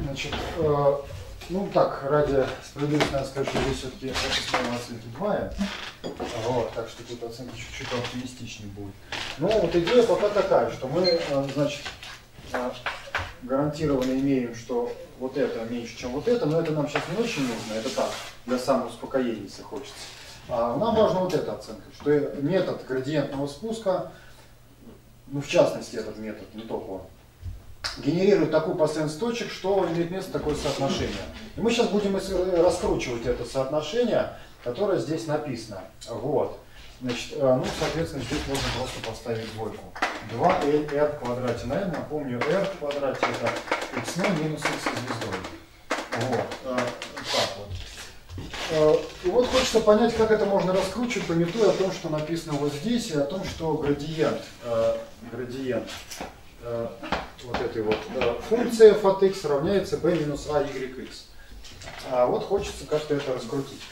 Значит, ну так, ради справедливости надо сказать, что здесь все-таки основная оценки 2. Вот, так что тут оценка чуть-чуть оптимистичнее будет. Но вот идея пока такая, что мы, значит, гарантированно имеем, что вот это меньше, чем вот это, но это нам сейчас не очень нужно, это так, для самоуспокоения, если хочется. А нам важна вот эта оценка, что метод градиентного спуска, ну в частности этот метод, не только он, генерирует такую последовательность точек, что имеет место такое соотношение. И мы сейчас будем раскручивать это соотношение, которое здесь написано. Вот. Значит, ну, соответственно, здесь можно просто поставить двойку. 2L в квадрате на n. Напомню, r в квадрате это x0 минус x со звездой. Вот. Так вот. И вот хочется понять, как это можно раскручивать, памятуя о том, что написано вот здесь, и о том, что градиент вот этой вот функции f от x равняется b минус a y x. А вот хочется как-то это раскрутить.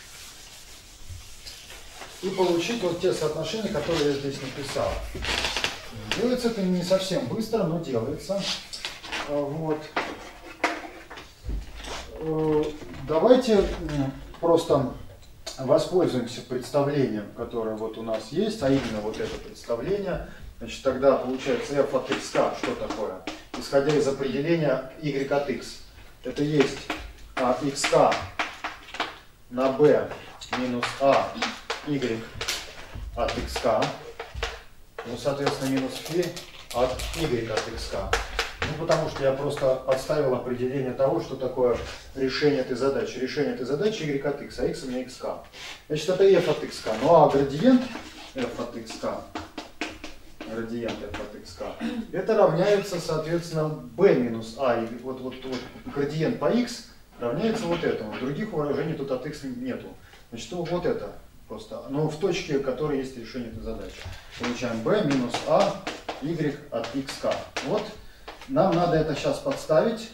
И получить вот те соотношения, которые я здесь написал. Делается это не совсем быстро, но делается. Вот. Давайте просто воспользуемся представлением, которое вот у нас есть, а именно вот это представление. Значит, тогда получается f от x, что такое? Исходя из определения y от x. Это есть xk на b минус a y от xk. Ну, соответственно, минус φ от y от xk. Ну, потому что я просто подставил определение того, что такое решение этой задачи. Решение этой задачи y от x, а x у меня xk. Значит, это f от xk. Ну, а градиент f от xk, это равняется, соответственно, b минус a. Вот градиент по x равняется вот этому. Других выражений тут от x нету. Значит, вот это просто. Но в точке, в которой есть решение этой задачи. Получаем b минус a y от xk. Вот. Нам надо это сейчас подставить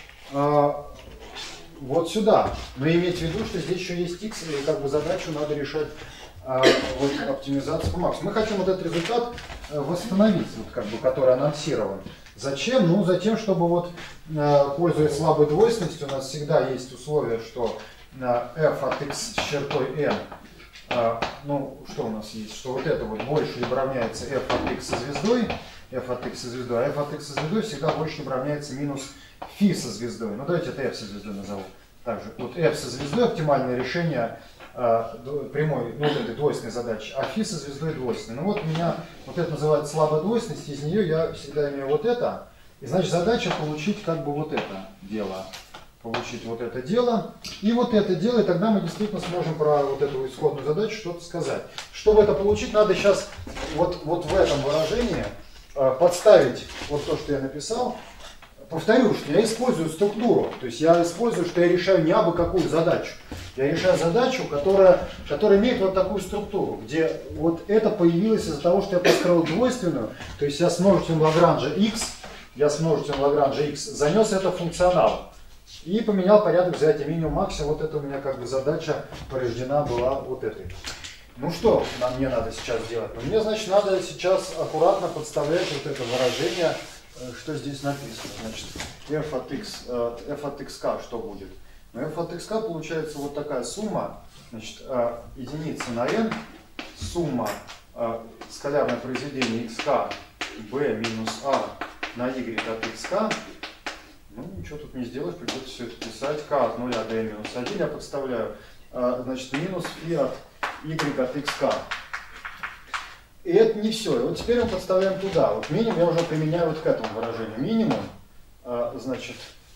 вот сюда. Но иметь в виду, что здесь еще есть x, и как бы задачу надо решать вот, оптимизацию по максимуму. Мы хотим вот этот результат восстановить, вот, как бы, который анонсирован. Зачем? Ну, затем, чтобы вот, пользуясь слабой двойственностью, у нас всегда есть условие, что f от x с чертой n, ну, что у нас есть? Что вот это вот больше либо равняется f от x со звездой, а f от x со звездой всегда больше либо равняется минус φ со звездой. Ну, давайте это f со звездой назову. Также вот f со звездой оптимальное решение прямой, ну, вот этой двойственной задачи, а φ со звездой двойственной. Ну вот у меня вот это называется слабая двойственность, из нее я всегда имею вот это. И значит задача получить как бы вот это дело. Получить вот это дело и вот это дело, и тогда мы действительно сможем про вот эту исходную задачу что-то сказать. Чтобы это получить, надо сейчас вот в этом выражении подставить вот то, что я написал. Повторю, что я использую структуру, то есть я использую, что я решаю не абы какую задачу. Я решаю задачу, которая имеет вот такую структуру, где вот это появилось из-за того, что я построил двойственную, то есть я с множителем Лагранжа x, занес это в функционал и поменял порядок взятия минимум-максимум. Вот это у меня как бы задача порождена была вот этой. Ну что мне надо сейчас делать? Ну, мне, значит, надо сейчас аккуратно подставлять вот это выражение, что здесь написано. Значит, f от xk что будет? Ну, f от xk получается вот такая сумма, значит, единица на n, сумма скалярное произведение xk b минус a на y от xk. Ну, ничего тут не сделаешь, придется все это писать. k от 0 до n минус 1 я подставляю. Значит, минус φ от y от xk. И это не все. И вот теперь мы подставляем туда. Вот минимум я уже применяю вот к этому выражению. Минимум, значит,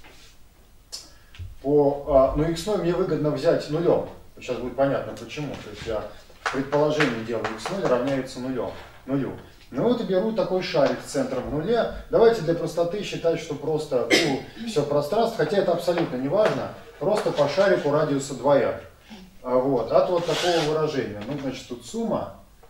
ну, x0 мне выгодно взять нулем. Сейчас будет понятно почему. То есть я в предположении делаю x0 равняется нулю. Ну вот и беру такой шарик с центром в нуле. Давайте для простоты считать, что просто все пространство, хотя это абсолютно не важно, просто по шарику радиуса 2r. Вот, от вот такого выражения. Ну, значит, тут сумма.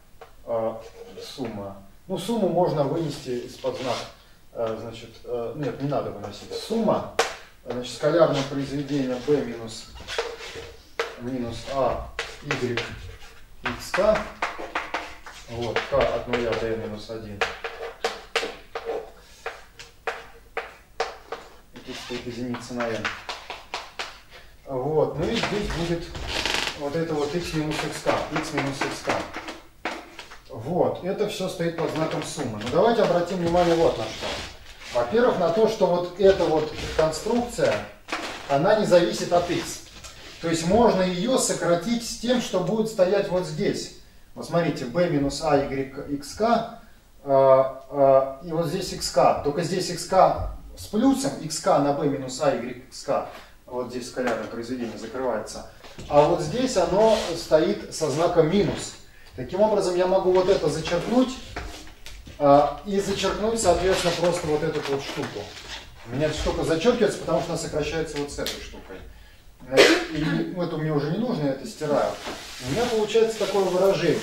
Ну, сумму можно вынести из-под знака. Значит, нет, не надо выносить. Сумма, значит, скалярное произведение b минус a y xk. Вот, k от 0 до n минус 1. тут стоит единица на n. Вот, ну и здесь будет вот это вот x минус xk, x минус xk. Вот, это все стоит под знаком суммы. Но давайте обратим внимание вот на что. Во-первых, на то, что вот эта вот конструкция, она не зависит от x. То есть можно ее сократить с тем, что будет стоять вот здесь. Вот смотрите, b минус a y xk, и вот здесь xk. Только здесь xk с плюсом, xk на b минус a y xk. Вот здесь скалярное произведение закрывается. А вот здесь оно стоит со знаком минус. Таким образом, я могу вот это зачеркнуть и зачеркнуть, соответственно, просто вот эту вот штуку. У меня эта штука зачеркивается, потому что она сокращается вот с этой штукой. И это мне уже не нужно, я это стираю. У меня получается такое выражение.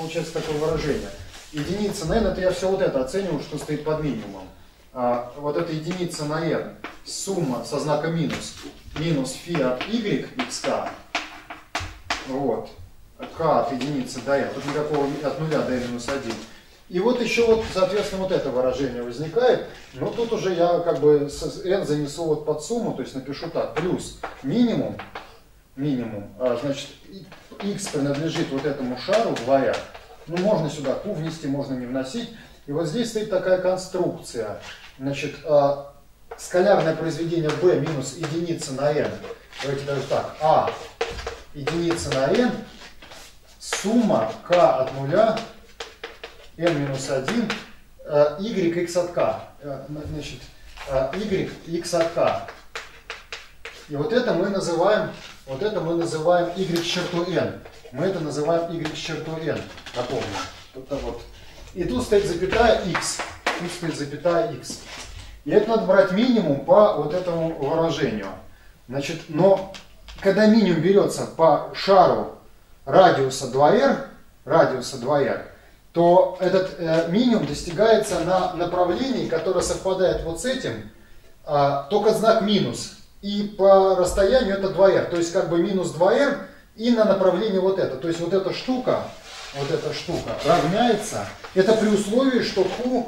Единица на n, это я все вот это оцениваю, что стоит под минимумом. Вот эта единица на n, сумма со знаком минус, минус φ от y xk, вот, k от единицы до n, тут никакого от 0 до n минус 1. И вот еще вот, соответственно, вот это выражение возникает, но тут уже я как бы n занесу вот под сумму, то есть напишу так, плюс минимум, значит, x принадлежит вот этому шару 2r, ну можно сюда q внести, можно не вносить, и вот здесь стоит такая конструкция, значит, скалярное произведение b минус единица на n, давайте даже так, a единица на n, сумма k от 0, n минус 1, y x от k, значит, y x от k. И вот это мы называем y с чертой n. Мы это называем y с чертой n, напомню. Вот. И тут стоит запятая x. И это надо брать минимум по вот этому выражению. Значит, но когда минимум берется по шару радиуса 2r, то этот минимум достигается на направлении, которое совпадает вот с этим, только знак минус. И по расстоянию это 2r, то есть как бы минус 2r и на направлении вот это. То есть вот эта штука равняется, это при условии, что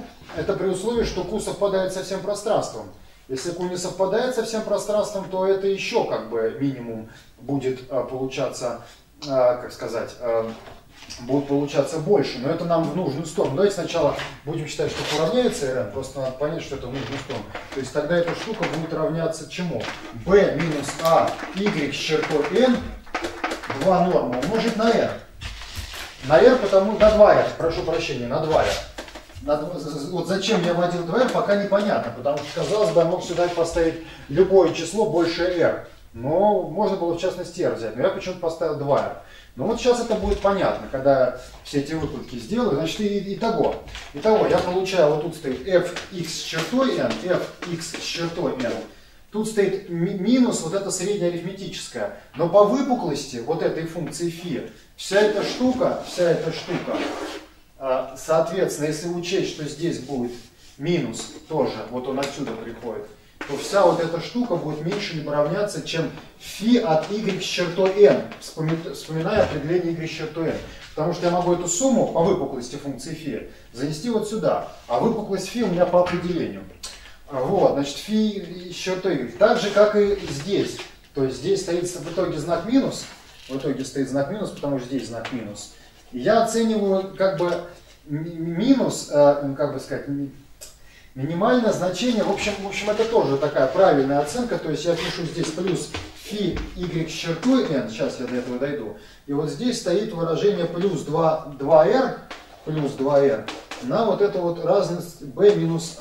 q совпадает со всем пространством. Если q не совпадает со всем пространством, то это еще как бы минимум будет получаться, как сказать, будет получаться больше, но это нам в нужную сторону. Давайте сначала будем считать, что равняется rn, просто надо понять, что это в нужную сторону. То есть тогда эта штука будет равняться чему? b минус a y с чертой n, 2 нормы умножить на r. На r, потому на 2r, прошу прощения, на 2r. Вот зачем я вводил 2r, пока непонятно, потому что, казалось бы, я мог сюда поставить любое число больше r. Но можно было, в частности, r взять, но я почему-то поставил 2r. Ну вот сейчас это будет понятно, когда все эти выкладки сделаю. Значит, итого, я получаю, вот тут стоит fx с чертой n, fx с чертой n. Тут стоит минус вот это среднее арифметическое. Но по выпуклости вот этой функции φ, вся эта штука, соответственно, если учесть, что здесь будет минус тоже, вот он отсюда приходит, то вся вот эта штука будет меньше либо равняться, чем φ от y с чертой n, вспоминая определение y с чертой n. Потому что я могу эту сумму по выпуклости функции φ занести вот сюда, а выпуклость φ у меня по определению. Вот, значит, φ с чертой y. Так же, как и здесь. То есть здесь стоит в итоге знак минус, потому что здесь знак минус. И я оцениваю как бы минус, как бы сказать, минимальное значение, в общем, это тоже такая правильная оценка, то есть я пишу здесь плюс φ y с чертой n, сейчас я до этого дойду, и вот здесь стоит выражение плюс 2r на вот эту вот разность b минус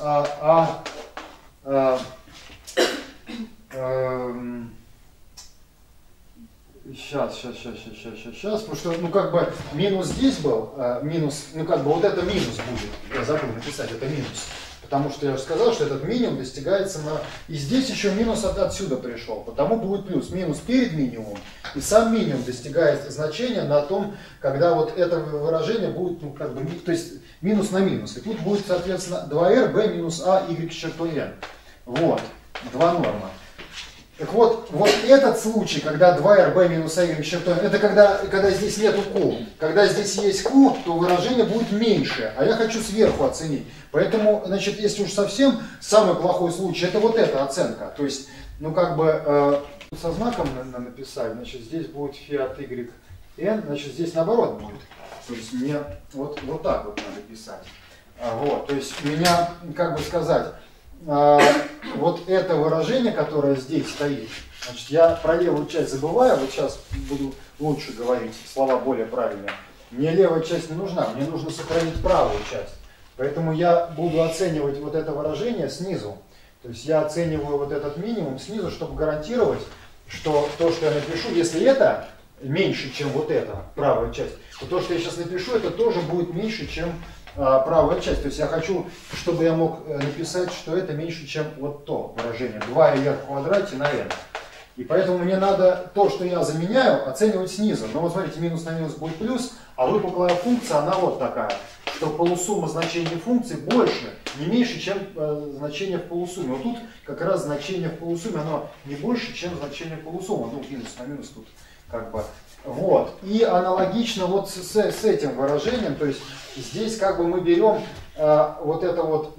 Сейчас, потому что, ну, как бы, минус здесь был, минус, ну, как бы, вот это минус будет, я забыл написать, это минус, потому что я уже сказал, что этот минимум достигается на, и здесь еще минус отсюда пришел, потому будет плюс, минус перед минимумом, и сам минимум достигает значения на том, когда вот это выражение будет, ну, как бы, то есть, минус на минус, и тут будет, соответственно, 2r, b минус a, y с чертой n, вот, 2 нормы. Так вот, вот этот случай, когда 2rb минус а y чертой, это когда здесь нету q. Когда здесь есть q, то выражение будет меньше, а я хочу сверху оценить. Поэтому, значит, если уж совсем самый плохой случай, это вот эта оценка. То есть, ну как бы со знаком надо написать, значит, здесь будет φ от y n, значит, здесь наоборот будет. То есть мне вот так вот надо писать. Вот, то есть у меня, как бы сказать, вот это выражение, которое здесь стоит, значит, я про левую часть забываю, вот сейчас буду лучше говорить, слова более правильные. Мне левая часть не нужна, мне нужно сохранить правую часть. Поэтому я буду оценивать вот это выражение снизу. То есть я оцениваю вот этот минимум снизу, чтобы гарантировать, что то, что я напишу, если это меньше, чем вот эта правая часть, то то, что я сейчас напишу, это тоже будет меньше, чем правая часть. То есть я хочу, чтобы я мог написать, что это меньше, чем вот то выражение 2r в квадрате на n. И поэтому мне надо то, что я заменяю, оценивать снизу. Но вот смотрите, минус на минус будет плюс, а выпуклая функция, она вот такая, что полусумма значений функции больше, не меньше, чем значение в полусумме. Вот тут как раз значение в полусумме, оно не больше, чем значение в полусумме. Ну, минус на минус тут как бы. Вот. И аналогично вот с этим выражением, то есть здесь как бы мы берем вот это вот,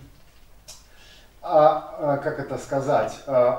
как это сказать,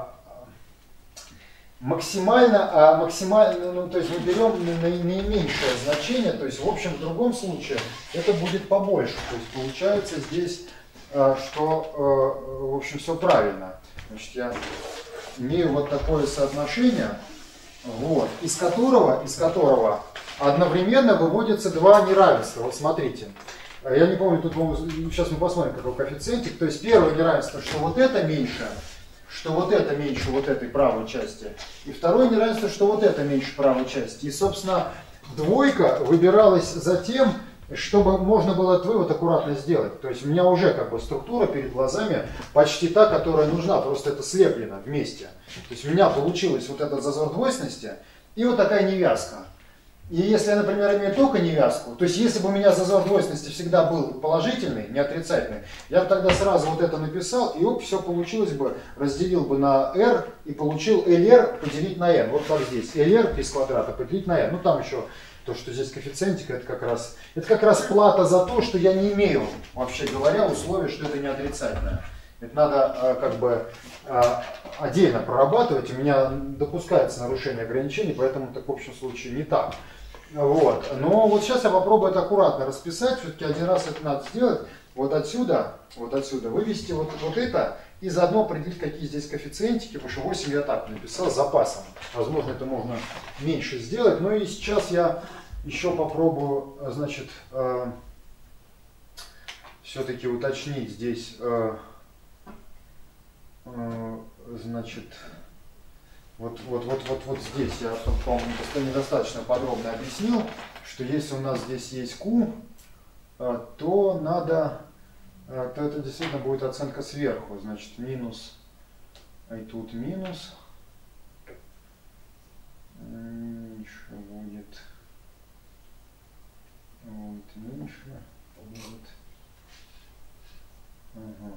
максимально, ну, то есть мы берем наименьшее значение, то есть в общем в другом случае это будет побольше. То есть получается здесь, что в общем все правильно. Значит, я имею вот такое соотношение. Вот, из которого одновременно выводятся два неравенства. Вот смотрите, я не помню, тут сейчас мы посмотрим, какой коэффициентик. То есть первое неравенство, что вот это меньше вот этой правой части. И второе неравенство, что вот это меньше правой части. И, собственно, двойка выбиралась затем, чтобы можно было этот вывод аккуратно сделать. То есть у меня уже как бы структура перед глазами почти та, которая нужна, просто это слеплено вместе. То есть у меня получилось вот этот зазор двойственности и вот такая невязка. И если я, например, имею только невязку, то есть если бы у меня зазор двойственности всегда был положительный, не отрицательный, я бы тогда сразу вот это написал, и оп, все получилось бы, разделил бы на r и получил LR поделить на n. Вот как здесь. LR без квадрата поделить на n. Ну там еще то, что здесь коэффициентик, это как раз плата за то, что я не имею, вообще говоря, условия, что это не отрицательное. Это надо как бы отдельно прорабатывать. У меня допускается нарушение ограничений, поэтому так в общем случае не так. Вот. Но вот сейчас я попробую это аккуратно расписать. Все-таки один раз это надо сделать. Вот отсюда вывести вот это и заодно определить, какие здесь коэффициентики, потому что 8 я так написал с запасом. Возможно, это можно меньше сделать. Но и сейчас я еще попробую, значит, все-таки уточнить здесь, значит, вот здесь я, по-моему, недостаточно подробно объяснил, что если у нас здесь есть Q, то это действительно будет оценка сверху, значит, минус, и тут минус, меньше будет, вот, меньше будет, ага.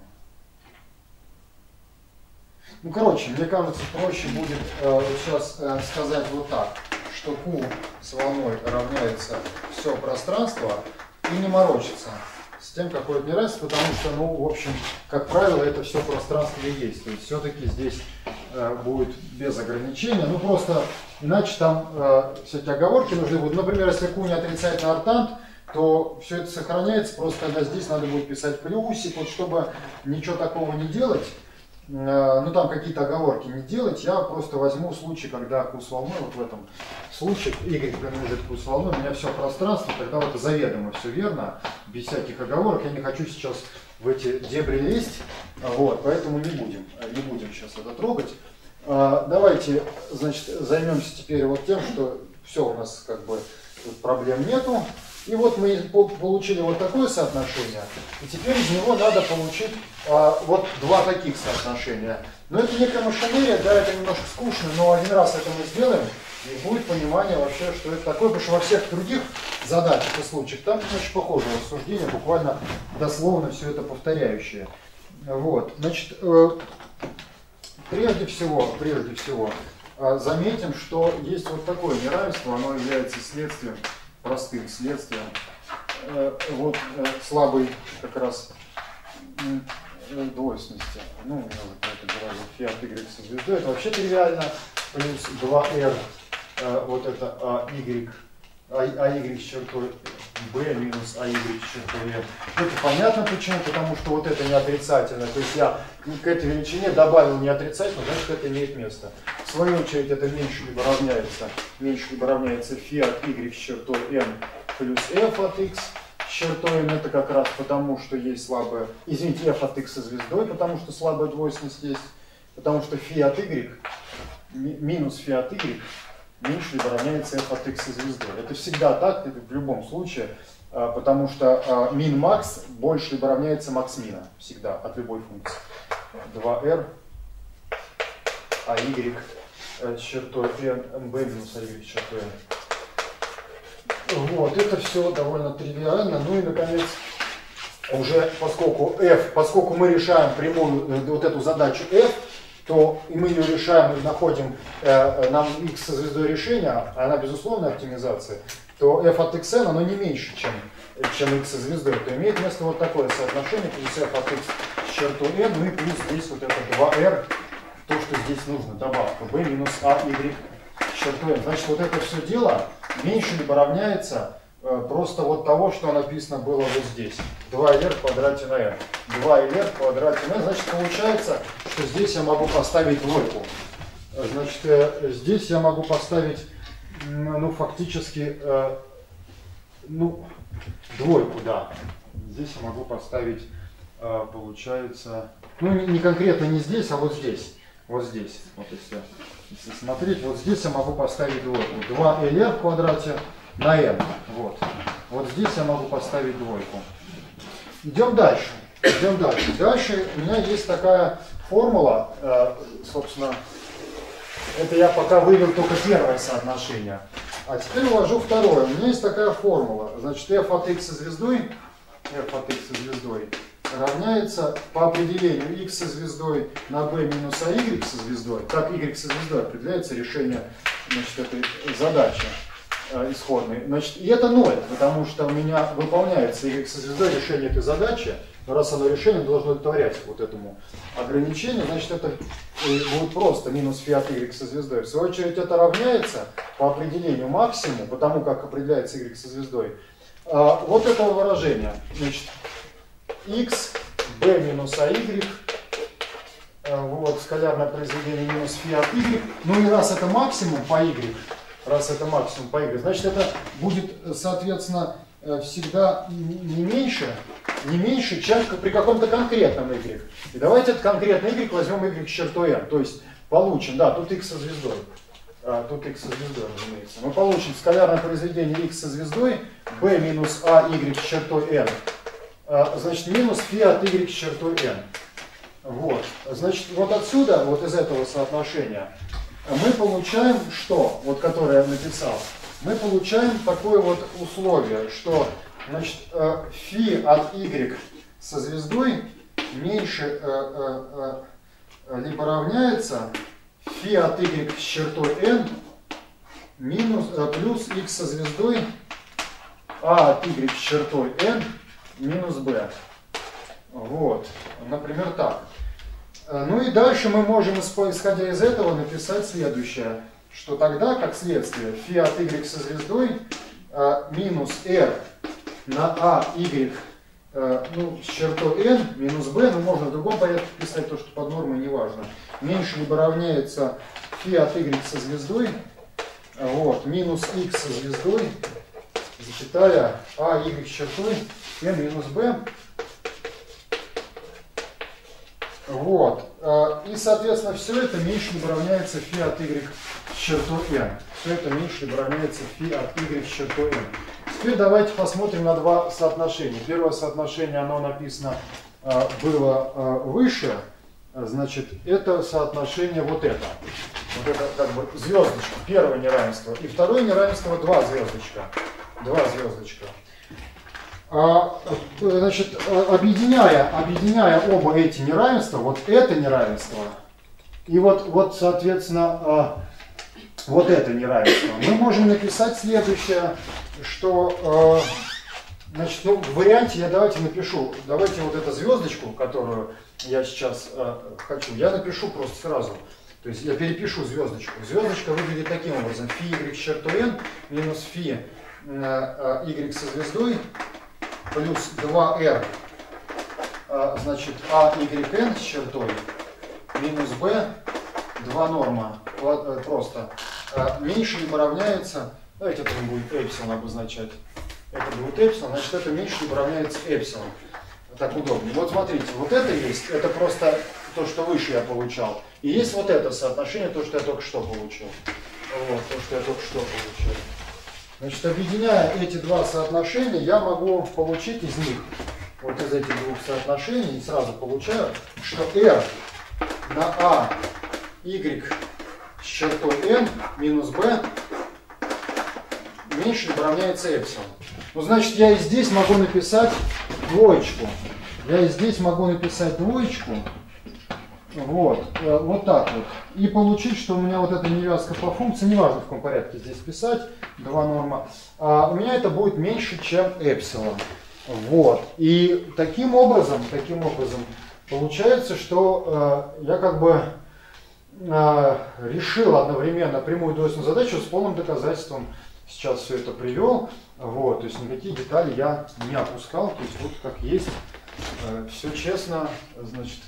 Ну, короче, мне кажется, проще будет сейчас сказать вот так, что Q с волной равняется все пространство и не морочиться с тем, какое это неравенство, потому что, ну, в общем, как правило, это все пространство и есть. То есть все-таки здесь будет без ограничения. Ну, просто иначе там всякие оговорки нужны будут. Например, если Q не отрицательный ортант, то все это сохраняется, просто тогда здесь надо будет писать плюсик, вот чтобы ничего такого не делать. Ну там какие-то оговорки не делать, я просто возьму случай, когда Q с волной, вот в этом случае, Y принадлежит Q с волной, у меня все пространство, тогда вот заведомо все верно, без всяких оговорок, я не хочу сейчас в эти дебри лезть, вот, поэтому не будем сейчас это трогать. Давайте, значит, займемся теперь вот тем, что все у нас как бы тут проблем нету. И вот мы получили вот такое соотношение, и теперь из него надо получить вот два таких соотношения. Но это некая машинерия, да, это немножко скучно, но один раз это мы сделаем, и будет понимание вообще, что это такое, потому что во всех других задачах и случаях там очень похожее рассуждение, буквально дословно все это повторяющее. Вот, значит, прежде всего, заметим, что есть вот такое неравенство, оно является следствием, простым следствием, слабой как раз двойственности. Ну, я это говорю, фи от y со звездой, это вообще тривиально, плюс 2r, вот это y с чертой b минус АY с чертой n. Это понятно почему, потому что вот это не отрицательно, то есть я к этой величине добавил не отрицательно, значит это имеет место. В свою очередь это меньше либо равняется фи от y с чертой n плюс f от x с чертой n, это как раз потому, что есть слабая, извините, f от x со звездой, потому что слабая двойственность есть, потому что фи от y минус фи от y меньше либо равняется f от x со звездой. Это всегда так, это в любом случае, потому что min-max больше либо равняется max-мина, всегда, от любой функции. 2r АY с чертой n, mb минус АY с чертой n. Вот, это все довольно тривиально. Ну и, наконец, уже поскольку мы решаем прямую вот эту задачу f, то и мы ее решаем и находим нам x со звездой решения, а она безусловная оптимизация, то f от xn оно не меньше, чем x со звездой. То имеет место вот такое соотношение, плюс f от x с чертой n, ну и плюс здесь вот это 2r, то, что здесь нужно, добавка b минус АY с чертой n. Значит, вот это все дело меньше либо равняется просто вот того, что написано было вот здесь. 2r в квадрате на n. 2r в квадрате на n. Значит, получается, что здесь я могу поставить двойку. Значит, здесь я могу поставить, ну, фактически, двойку, да. Здесь я могу поставить, получается, ну, не конкретно не здесь, а вот здесь. Вот здесь. Вот если смотреть, вот здесь я могу поставить двойку. 2lr в квадрате на n. Вот. Вот здесь я могу поставить двойку. Идем дальше. Дальше у меня есть такая формула, собственно, это я пока вывел только первое соотношение. А теперь ввожу второе. У меня есть такая формула. Значит, f от x со звездой равняется по определению x со звездой на b минус АY со звездой. Как y со звездой определяется решение, значит, этой задачи исходной. Значит, и это 0, потому что у меня выполняется y со звездой решение этой задачи. Но раз оно решение должно удовлетворять вот этому ограничению, значит, это будет просто минус фи от y со звездой. В свою очередь это равняется по определению максимуму, потому как определяется y со звездой, вот этого выражения. Значит, x, b минус АY, вот, скалярное произведение минус фи от y. Ну и раз это максимум по y, значит, это будет, соответственно, всегда не меньше, чем при каком-то конкретном y. И давайте этот конкретный y возьмем y с чертой n. То есть получим, да, тут x со звездой. Разумеется. Мы получим скалярное произведение x со звездой, b минус АY с чертой n. Значит, минус фи от y с чертой n. Вот. Значит, вот отсюда, вот из этого соотношения, мы получаем что? Вот которое я написал. Мы получаем такое вот условие, что, значит, фи от y со звездой меньше либо равняется фи от y с чертой n минус, плюс x со звездой а от y с чертой n минус b. Вот, например, так. Ну и дальше мы можем, исходя из этого, написать следующее, что тогда, как следствие, фи от y со звездой минус r на АY с чертой n минус b, ну можно в другом порядке писать то, что под нормой, неважно, меньше либо равняется фи от y со звездой, вот, минус x со звездой, запятая АY с чертой n минус b. Вот. И, соответственно, все это меньше либо равняется фи от y с чертой n. Все это меньше либо равняется фи от y с чертой n. Теперь давайте посмотрим на два соотношения. Первое соотношение, оно написано было выше. Значит, это соотношение вот это. Вот это как бы звездочка, первое неравенство. И второе неравенство 2 звездочка. 2 звездочка. Значит, объединяя оба эти неравенства, вот это неравенство И вот соответственно, вот это неравенство. Мы можем написать следующее, что, значит, ну, в варианте я давайте напишу, давайте вот эту звездочку, которую я сейчас хочу, я напишу просто сразу. То есть я перепишу звездочку. Звездочка выглядит таким образом. Фи y с чертой n минус фи y со звездой плюс 2r, значит, а y n с чертой минус b, 2 норма, просто, меньше либо равняется, давайте это будет эпсилон обозначать. Это будет эпсилон, значит это меньше либо равняется эпсилон. Так удобнее. Вот смотрите, вот это есть, это просто то, что выше я получал. И есть вот это соотношение, то, что я только что получил. Вот, то, что я только что получил. Значит, объединяя эти два соотношения, я могу получить из них, вот из этих двух соотношений, и сразу получаю, что r на a, y с чертой n минус b меньше либо равняется эпсилон. Ну, значит, я и здесь могу написать двоечку. Я и здесь могу написать двоечку. Вот, вот так вот. И получить, что у меня вот эта невязка по функции, неважно в каком порядке здесь писать, 2 норма, у меня это будет меньше, чем эпсилон. Вот. И таким образом получается, что я как бы решил одновременно прямую двойственную задачу с полным доказательством. Сейчас все это привел. Вот, то есть никакие детали я не опускал. То есть вот как есть. Все честно. Значит,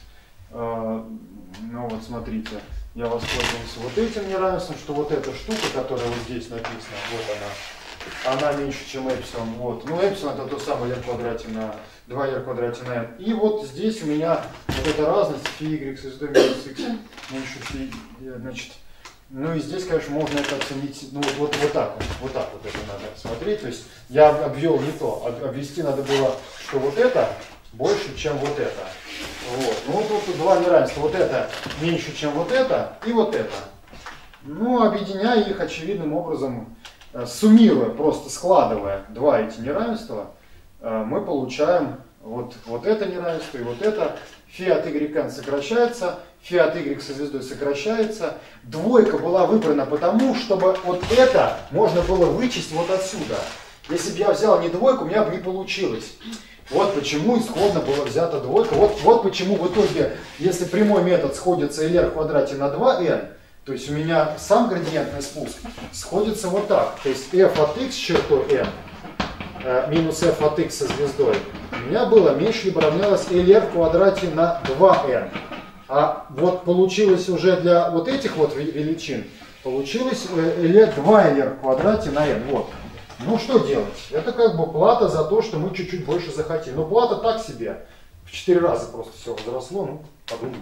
ну вот смотрите, я воспользовался вот этим неравенством, что вот эта штука, которая вот здесь написана, вот она меньше, чем эпсилон. Вот. Ну, эпсилон это то самое r в квадрате на 2r в квадрате на n. И вот здесь у меня вот эта разность φ y с звездой минус x меньше φ, значит, ну и здесь, конечно, можно это оценить, ну вот так вот это надо смотреть. То есть я обвел не то, обвести надо было, что вот это больше, чем вот это. Вот. Ну вот тут два неравенства. Вот это меньше, чем вот это, и вот это. Ну, объединяя их очевидным образом, суммируя, просто складывая два эти неравенства, мы получаем вот это неравенство и вот это. Фи от yn сокращается, фи от y со звездой сокращается. Двойка была выбрана потому, чтобы вот это можно было вычесть вот отсюда. Если бы я взял не двойку, у меня бы не получилось. Вот почему исходно была взята двойка. Вот почему в итоге, если прямой метод сходится LR в квадрате на 2n, то есть у меня сам градиентный спуск сходится вот так. То есть f от x с чертой n минус f от x со звездой у меня было меньше либо равнялось LR в квадрате на 2n. А вот получилось уже для вот этих вот величин, получилось 2LR в квадрате на n. Вот. Ну что делать? Это как бы плата за то, что мы чуть-чуть больше захотели. Но плата так себе. В 4 раза просто все возросло. Ну, подумаешь,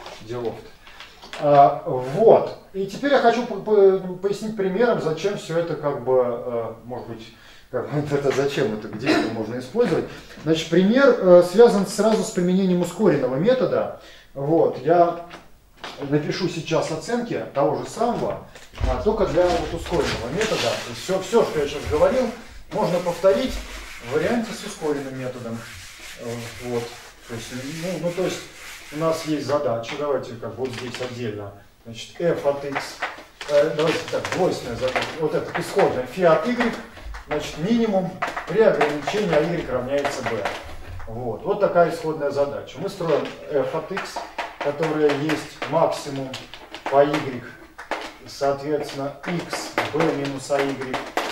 делов-то. Вот. И теперь я хочу пояснить примером, зачем все это как бы, может быть, это зачем это, где это можно использовать. Значит, пример связан сразу с применением ускоренного метода. Вот. Я напишу сейчас оценки того же самого, только для вот ускоренного метода. Все, что я сейчас говорил, можно повторить в варианте с ускоренным методом. Вот. То есть, то есть у нас есть задача, давайте как вот здесь отдельно. Значит, f от x, давайте так, двойственная задача, вот это исходная, φ от y, значит, минимум при ограничении а y равняется b. Вот такая исходная задача. Мы строим f от x, которая есть максимум по y, соответственно, x, b минус a y,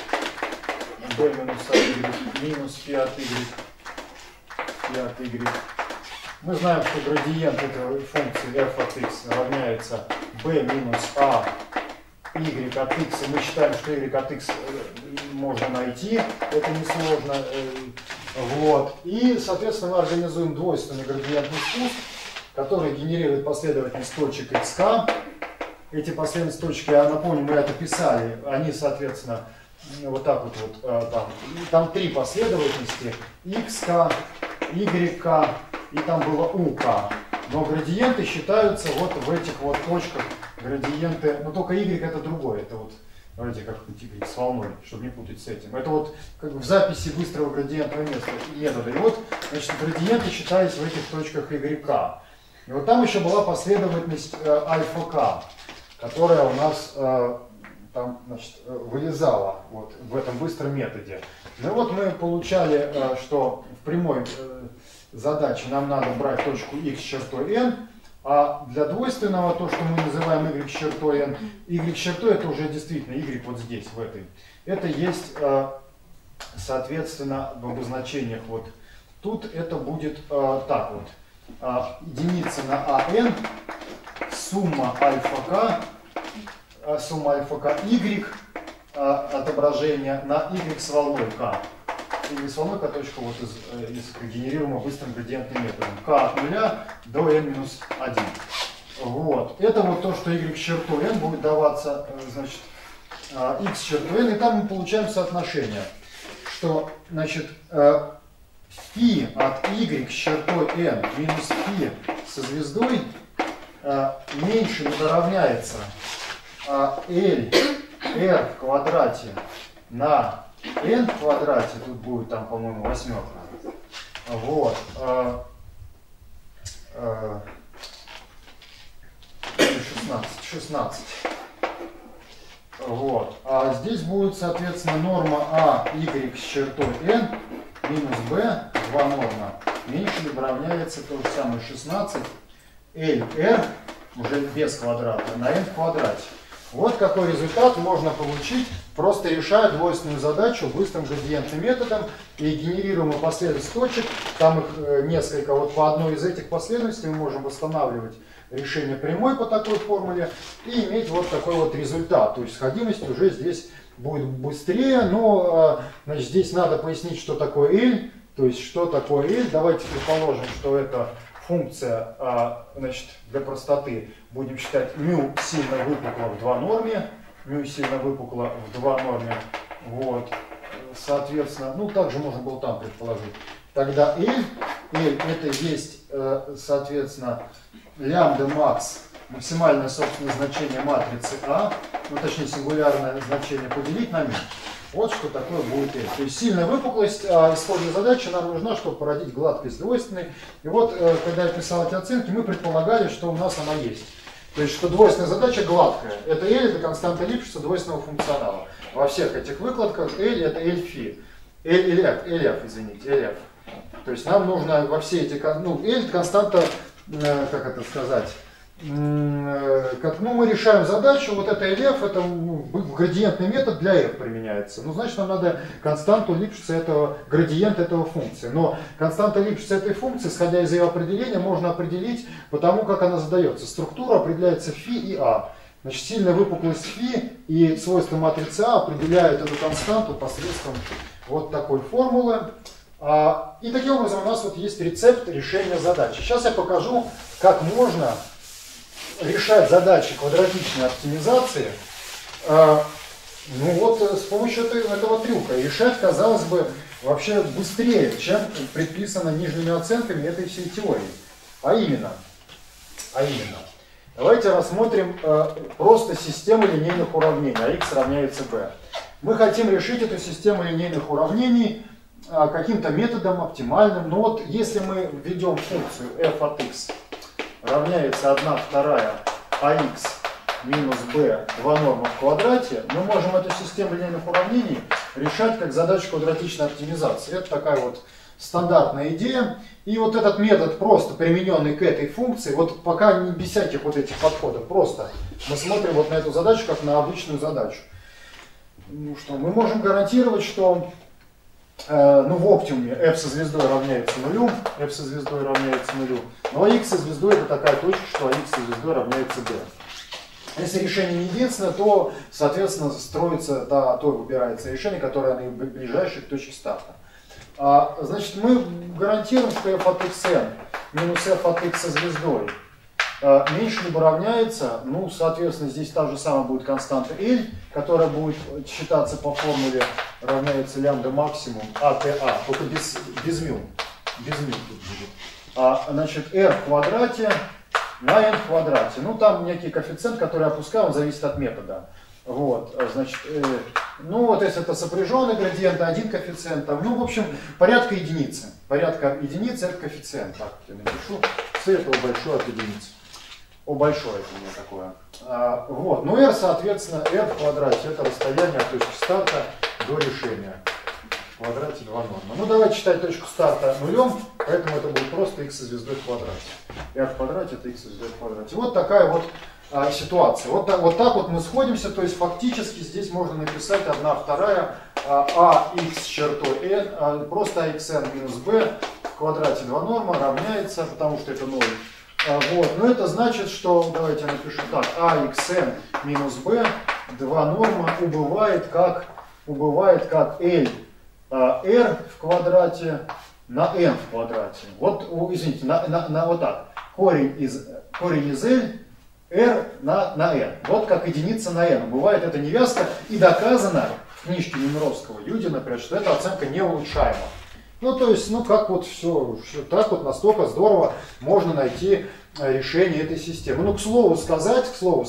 b минус a y, минус φ от y. Мы знаем, что градиент этой функции f от x равняется b минус a y от x. И мы считаем, что y от x можно найти, это несложно. Вот. И, соответственно, мы организуем двойственный градиентный спуск, который генерирует последовательность точек xk. Эти последовательность точки, я напомню, мы это писали, они, соответственно, вот так вот там три последовательности, xk, yk и там было uk. Но градиенты считаются вот в этих вот точках, градиенты, но только y это другое, это вот, давайте как-нибудь y с волной, чтобы не путать с этим. Это вот как бы в записи быстрого градиентного метода. И вот, значит, градиенты считались в этих точках yk. И вот там еще была последовательность альфа-к, которая у нас там, значит, вылезала вот в этом быстром методе. Ну вот мы получали, что в прямой задаче нам надо брать точку x с чертой n, а для двойственного то, что мы называем y с чертой n, y с чертой это уже действительно y вот здесь, в этой. Это есть, соответственно, в обозначениях вот тут это будет так вот. Единица на ан, сумма альфа-к y, отображение на y с волной k. Y с волной k точка вот из генерируемого быстрым градиентным методом. k от 0 до n-1. Вот. Это вот то, что y с чертой n будет даваться, значит, x с чертой n. И там мы получаем соотношение, что, значит, φ от y с чертой n минус φ со звездой меньше либо равняется L r в квадрате на n в квадрате, тут будет там, по-моему, восьмерка. Вот. 16. Вот. А здесь будет, соответственно, норма а y с чертой n минус b, 2 норма, меньше либо равняется то же самое 16 L r уже без квадрата на n в квадрате. Вот какой результат можно получить, просто решая двойственную задачу быстрым градиентным методом и генерируемый последовательность точек. Там их несколько, вот по одной из этих последовательностей мы можем восстанавливать решение прямой по такой формуле и иметь вот такой вот результат. То есть сходимость уже здесь будет быстрее, но значит, здесь надо пояснить, что такое L. То есть что такое L. Давайте предположим, что это функция, значит, для простоты будем считать μ сильно выпукло в 2 норме, μ сильно выпукло в 2 норме, вот, соответственно, ну, также можно было там предположить. Тогда L это есть, соответственно, лямбда макс, максимальное собственное значение матрицы А, ну, точнее, сингулярное значение поделить на μ. Вот что такое будет L. То есть сильная выпуклость исходной задачи нам нужна, чтобы породить гладкость двойственной. И вот, когда я писал эти оценки, мы предполагали, что у нас она есть. То есть, что двойственная задача гладкая. Это L, это константа Липшица двойственного функционала. Во всех этих выкладках L это L-фи. LF, извините, LF. То есть, нам нужно во все эти... Ну, L это константа, как это сказать... Как, ну, мы решаем задачу, вот это LF, это градиентный метод для f применяется. Ну, значит, нам надо константу Липшица этого, градиент этого функции. Но константа Липшица этой функции, исходя из ее определения, можно определить по тому, как она задается. Структура определяется φ и а. Значит, сильная выпуклость φ и свойства матрицы А определяют эту константу посредством вот такой формулы. И таким образом у нас вот есть рецепт решения задачи. Сейчас я покажу, как можно решать задачи квадратичной оптимизации, ну вот с помощью этого трюка. И решать, казалось бы, вообще быстрее, чем предписано нижними оценками этой всей теории. А именно, давайте рассмотрим просто систему линейных уравнений, а x равняется b. Мы хотим решить эту систему линейных уравнений каким-то методом оптимальным. Но вот если мы введем функцию f от x равняется 1/2 ax минус b 2 норма в квадрате, мы можем эту систему линейных уравнений решать как задачу квадратичной оптимизации. Это такая вот стандартная идея. И вот этот метод, просто примененный к этой функции, вот пока не без всяких вот этих подходов, просто мы смотрим вот на эту задачу как на обычную задачу. Ну что, мы можем гарантировать, что ну, в оптимуме f со звездой равняется нулю, f со звездой равняется нулю, но x со звездой это такая точка, что x со звездой равняется b. Если решение не единственное, то, соответственно, строится, да, то выбирается решение, которое наиближайшее к точке старта. Значит, мы гарантируем, что f от xn минус f от x со звездой меньше либо равняется, ну, соответственно, здесь та же самая будет константа L, которая будет считаться по формуле равняется лямбда максимум АТА, только без μ. Без μ тут будет. Значит, r в квадрате на n в квадрате. Ну, там некий коэффициент, который опускаем, он зависит от метода. Вот, значит, Ну, вот если это сопряженный градиент, один коэффициент, там, ну, в общем, порядка единицы. Порядка единицы это коэффициент. Так, я напишу. С этого большой от единицы. О, большое это у меня такое. Вот. Ну, r, соответственно, r в квадрате это расстояние от точки старта до решения. В квадрате 2 нормы. Ну, давайте считать точку старта нулем, поэтому это будет просто x со звездой в квадрате. r в квадрате это x со звездой в квадрате. Вот такая вот ситуация. Вот так вот мы сходимся, то есть фактически здесь можно написать 1/2 ax с чертой n, просто axn минус b в квадрате 2 норма равняется, потому что это 0. Вот. Но это значит, что, давайте я напишу так, axn минус b 2 норма убывает как l r в квадрате на n в квадрате. Вот, извините, на вот так. Корень из l r на n. Вот как единица на n. Бывает это невязка и доказано в книжке Немировского Юди, например, что эта оценка не улучшаема. Ну, то есть, ну, как вот все так вот настолько здорово можно найти решение этой системы. Ну, к слову сказать,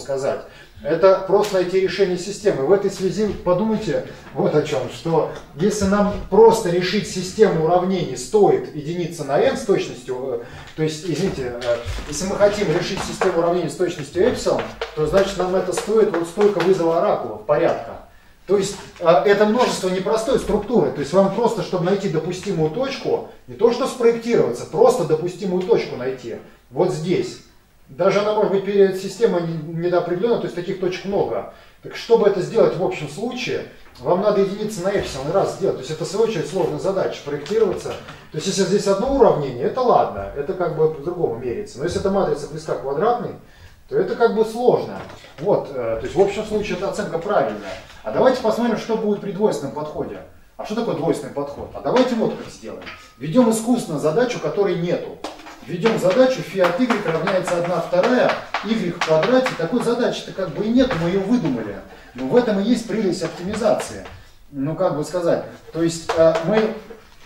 это просто найти решение системы. В этой связи подумайте вот о чем, что если нам просто решить систему уравнений стоит единица на n с точностью, то есть, извините, если мы хотим решить систему уравнений с точностью эпсилон, то значит нам это стоит вот столько вызова оракулов порядка. То есть это множество непростой структуры. То есть вам просто, чтобы найти допустимую точку, не то что спроектироваться, просто допустимую точку найти. Вот здесь. Даже она может быть перед системой недоопределенной, то есть таких точек много. Так чтобы это сделать в общем случае, вам надо единицы на эпсилон раз сделать. То есть это в свою очередь сложная задача, проектироваться. То есть если здесь одно уравнение, это ладно, это как бы по-другому меряется. Но если эта матрица близка к квадратной, то это как бы сложно. Вот, то есть в общем случае эта оценка правильная. А давайте посмотрим, что будет при двойственном подходе. А что такое двойственный подход? А давайте вот как сделаем. Введем искусственно задачу, которой нету. Введем задачу φ от y равняется 1/2 y в квадрате. Такой задачи-то как бы и нет, мы ее выдумали. Но в этом и есть прелесть оптимизации. Ну как бы сказать. То есть мы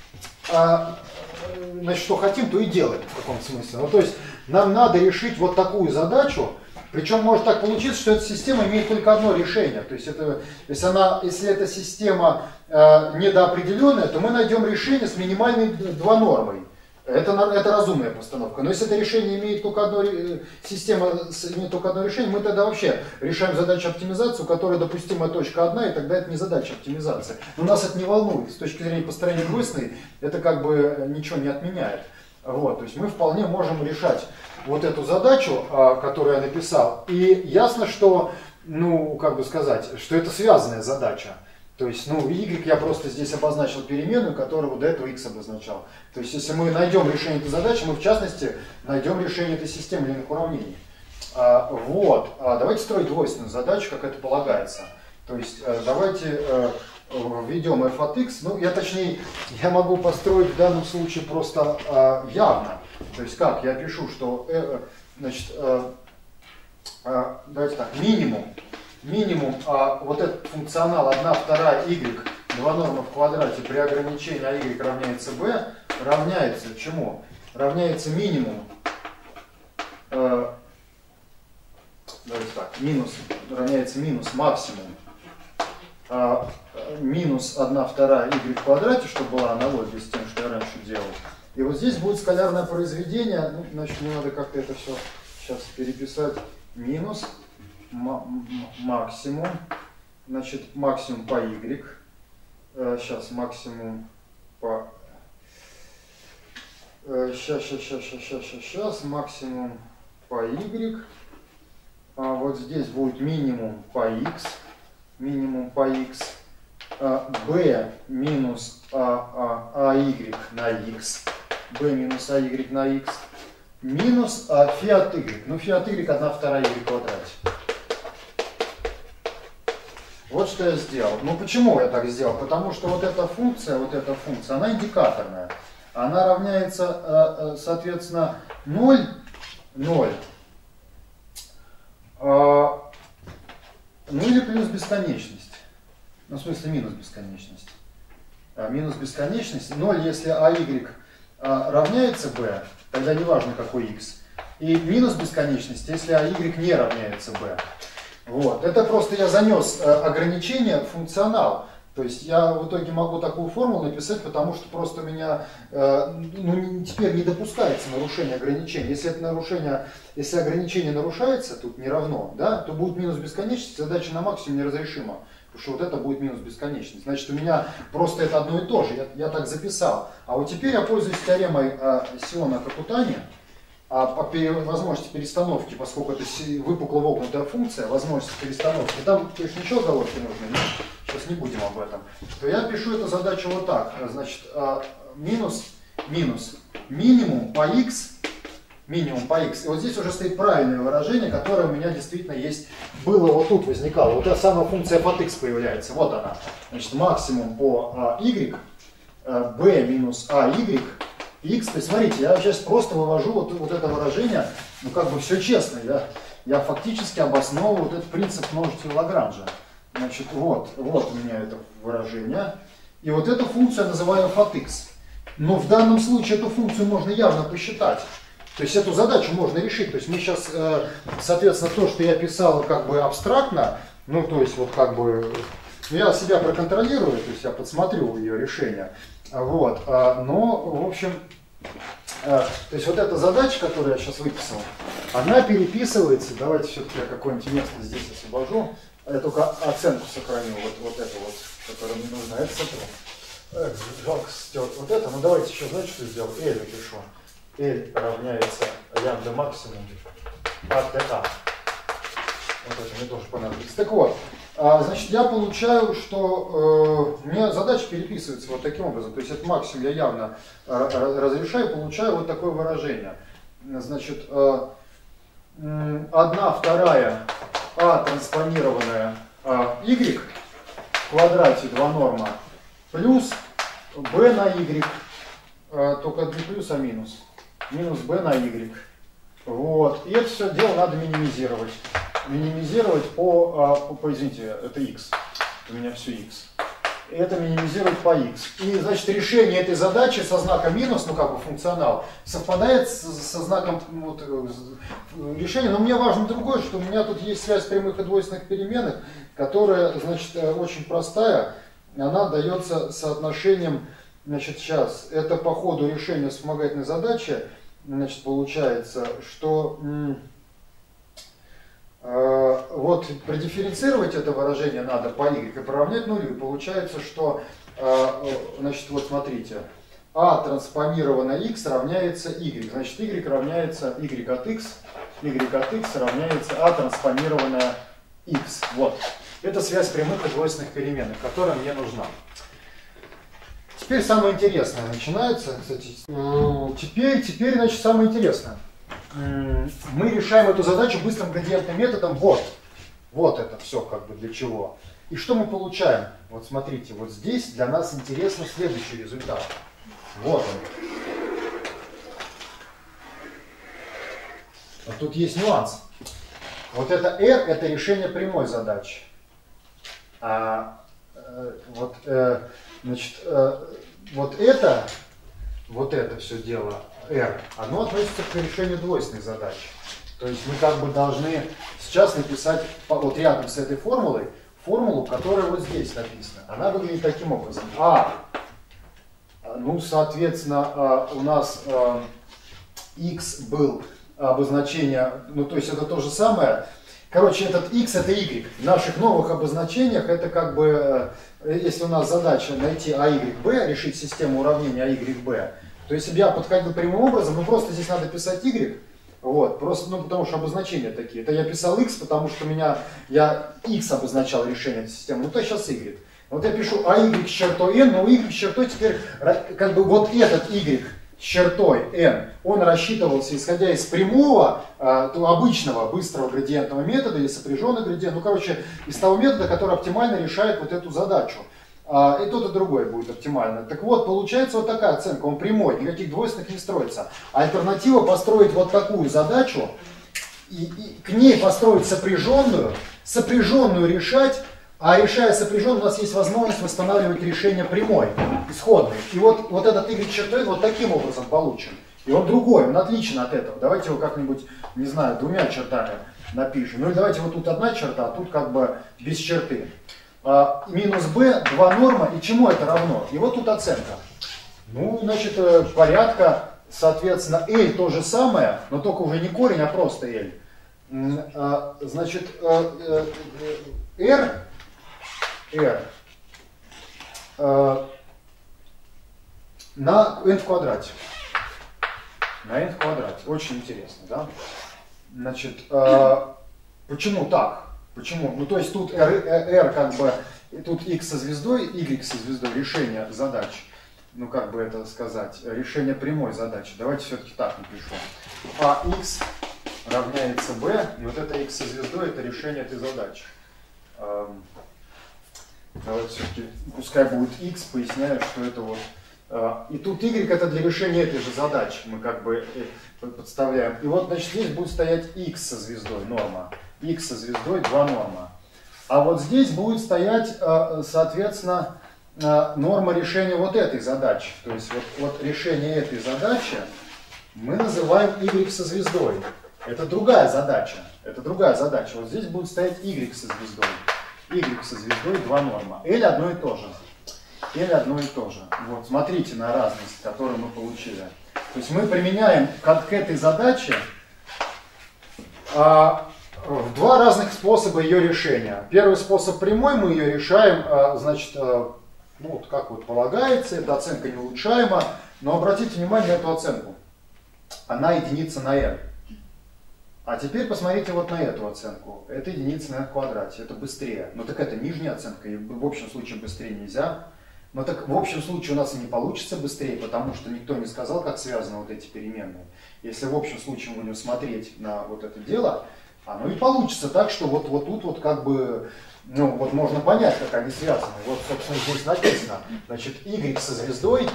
значит, что хотим, то и делаем в каком-то смысле. Ну то есть нам надо решить вот такую задачу. Причем может так получиться, что эта система имеет только одно решение. То есть это, если эта система недоопределенная, то мы найдем решение с минимальной 2 нормой. Это разумная постановка. Но если это решение имеет только одно, система имеет только одно решение, мы тогда вообще решаем задачу оптимизации, у которой допустимая точка одна, и тогда это не задача оптимизации. Но нас это не волнует. С точки зрения построения двойственной, это как бы ничего не отменяет. Вот, то есть мы вполне можем решать вот эту задачу, которую я написал. И ясно, что, ну, как бы сказать, что это связанная задача. То есть, ну, y я просто здесь обозначил переменную, которую до этого x обозначал. То есть, если мы найдем решение этой задачи, мы в частности найдем решение этой системы линейных уравнений. Вот. Давайте строить двойственную задачу, как это полагается. То есть, давайте введем f от x. Ну, я могу построить в данном случае просто явно. То есть, как? Я пишу, что, значит, давайте так, минимум вот этот функционал 1/2 y 2 норма в квадрате при ограничении а y равняется b равняется чему? Равняется минимум, давайте так, равняется минус максимум минус 1/2 y в квадрате, чтобы была аналогия с тем, что я раньше делал. И вот здесь будет скалярное произведение, ну, значит, мне надо как-то это все сейчас переписать, минус максимум, значит, максимум по y, сейчас максимум по, сейчас максимум по y, вот здесь будет минимум по x, b минус ay на x, b минус ay на x, минус φ от y, ну φ от y 1/2 y в квадрате. Вот что я сделал. Ну почему я так сделал? Потому что вот эта функция, она индикаторная. Она равняется, соответственно, 0, ну или плюс бесконечность. Ну, в смысле минус бесконечность. Минус бесконечность. 0, если ay равняется b, тогда не важно какой x. И минус бесконечность, если ay не равняется b. Вот. Это просто я занес ограничение в функционал. То есть я в итоге могу такую формулу написать, потому что просто у меня теперь не допускается нарушение ограничения. Если это нарушение, если ограничение нарушается, тут не равно, да, то будет минус бесконечность, задача на максимум неразрешима. Потому что вот это будет минус бесконечность. Значит, у меня просто это одно и то же. Я так записал. А вот теперь я пользуюсь теоремой Сиона-Капутани. По возможности перестановки, поскольку это выпукло вогнутая функция, возможность перестановки, там, конечно, еще оговорки нужны, но сейчас не будем об этом, то я пишу эту задачу вот так. Значит, минус минимум по x, минимум по x. И вот здесь уже стоит правильное выражение, которое у меня действительно есть, было вот тут возникало. Вот эта самая функция под x появляется, вот она. Значит, максимум по y, b минус ay, x, то есть смотрите, я сейчас просто вывожу вот это выражение, ну как бы все честно, я фактически обосновываю вот этот принцип множителя Лагранжа. Значит, вот у меня это выражение, и вот эту функцию я называю f от x. Но в данном случае эту функцию можно явно посчитать, то есть эту задачу можно решить, то есть мы сейчас, соответственно, то, что я писал как бы абстрактно, ну то есть вот как бы, я себя проконтролирую, то есть я подсмотрю ее решение. Вот, но, в общем, то есть вот эта задача, которую я сейчас выписал, она переписывается, давайте все-таки я какое-нибудь место здесь освобожу, я только оценку сохраню, вот это вот, которая мне нужна, это с этого. Жалко стерт вот это, но давайте еще, знаете, что сделаю? L напишу. L равняется лямбда максимум от TA. Вот это мне тоже понадобится. Так вот. Значит, я получаю, что у меня задача переписывается вот таким образом. То есть это максимум я явно разрешаю, получаю вот такое выражение. Значит, 1/2 а транспонированная y в квадрате 2 норма плюс b на y, только не плюс, а минус. Минус b на y. Вот. И это все дело надо минимизировать. Минимизировать извините, это x, у меня все x. Это минимизировать по x. И, значит, решение этой задачи со знаком минус, ну как бы функционал, совпадает со знаком вот, решения. Но мне важно другое, что у меня тут есть связь прямых и двойственных переменных, которая, значит, очень простая. Она дается соотношением, значит, сейчас, это по ходу решения вспомогательной задачи, значит, получается, что... Вот продифференцировать это выражение надо по y и приравнять нулю. И получается, что, значит, вот смотрите, а транспонированная x равняется y. Значит, y равняется y от x равняется а транспонированная x. Вот. Это связь прямых и двойственных переменных, которая мне нужна. Теперь самое интересное начинается. Кстати, теперь, значит, самое интересное. Мы решаем эту задачу быстрым градиентным методом. Вот это все как бы для чего. И что мы получаем? Вот смотрите, вот здесь для нас интересно следующий результат. Вот он. А тут есть нюанс. Вот это R, это решение прямой задачи. Значит, вот это все дело R, оно относится к решению двойственной задачи. То есть мы как бы должны сейчас написать вот рядом с этой формулой формулу, которая вот здесь написана. Она выглядит таким образом. Ну, соответственно, у нас x был обозначение, ну, то есть это то же самое. Короче, этот x это y. В наших новых обозначениях это как бы, если у нас задача найти AYB, решить систему уравнения AYB, то если бы я подходил прямым образом, ну просто здесь надо писать y, вот, просто, ну потому что обозначения такие. Это я писал x, потому что я x обозначал решение этой системы, ну то сейчас y. Вот я пишу AY с чертой n, но y с чертой теперь, как бы вот этот y с чертой n, он рассчитывался исходя из прямого, обычного быстрого градиентного метода или сопряженного градиента, ну короче, из того метода, который оптимально решает вот эту задачу. И тот и другой будет оптимально. Так вот, получается вот такая оценка, он прямой, никаких двойственных не строится. Альтернатива построить вот такую задачу, и к ней построить сопряженную решать, а решая сопряженную, у нас есть возможность восстанавливать решение прямой, исходной. И вот этот y чертой вот таким образом получен. И он другой, он отличен от этого. Давайте его как-нибудь, не знаю, двумя чертами напишем. Ну и давайте вот тут одна черта, а тут как бы без черты. Минус b, 2 норма, и чему это равно? И вот тут оценка. Ну, значит, порядка, соответственно, L то же самое, но только уже не корень, а просто L. Значит, R на n в квадрате. На n в квадрате. Очень интересно, да? Значит, почему так? Почему? Ну, то есть тут R как бы, тут x со звездой, y со звездой, решение задач. Ну, как бы это сказать, решение прямой задачи. Давайте все-таки так напишу. А x равняется b, и вот это x со звездой, это решение этой задачи. Давайте все-таки, пускай будет x, поясняю, что это вот. И тут y это для решения этой же задачи, мы как бы подставляем. И вот, значит, здесь будет стоять x со звездой, норма. X со звездой, 2 норма. А вот здесь будет стоять, соответственно, норма решения вот этой задачи. То есть вот решение этой задачи мы называем y со звездой. Это другая задача. Это другая задача. Вот здесь будет стоять y со звездой. Y со звездой, 2 норма. L одно и то же. L одно и то же. Вот, смотрите на разность, которую мы получили. То есть мы применяем к этой задаче два разных способа ее решения. Первый способ прямой, мы ее решаем, значит, ну вот как вот полагается, эта оценка не улучшаема, но обратите внимание на эту оценку. Она единица на n. А теперь посмотрите вот на эту оценку. Это единица на n в квадрате, это быстрее. Но так это нижняя оценка, и в общем случае быстрее нельзя. Но так в общем случае у нас и не получится быстрее, потому что никто не сказал, как связаны вот эти переменные. Если в общем случае мы будем смотреть на вот это дело, оно и получится так, что вот тут вот как бы, ну вот можно понять, как они связаны. Вот, собственно, здесь написано, значит, y со звездой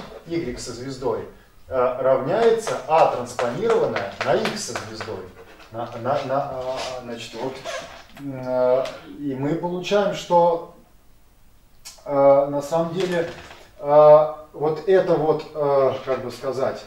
равняется а транспонированное на x со звездой. Значит, вот, и мы получаем, что на самом деле вот это вот, как бы сказать,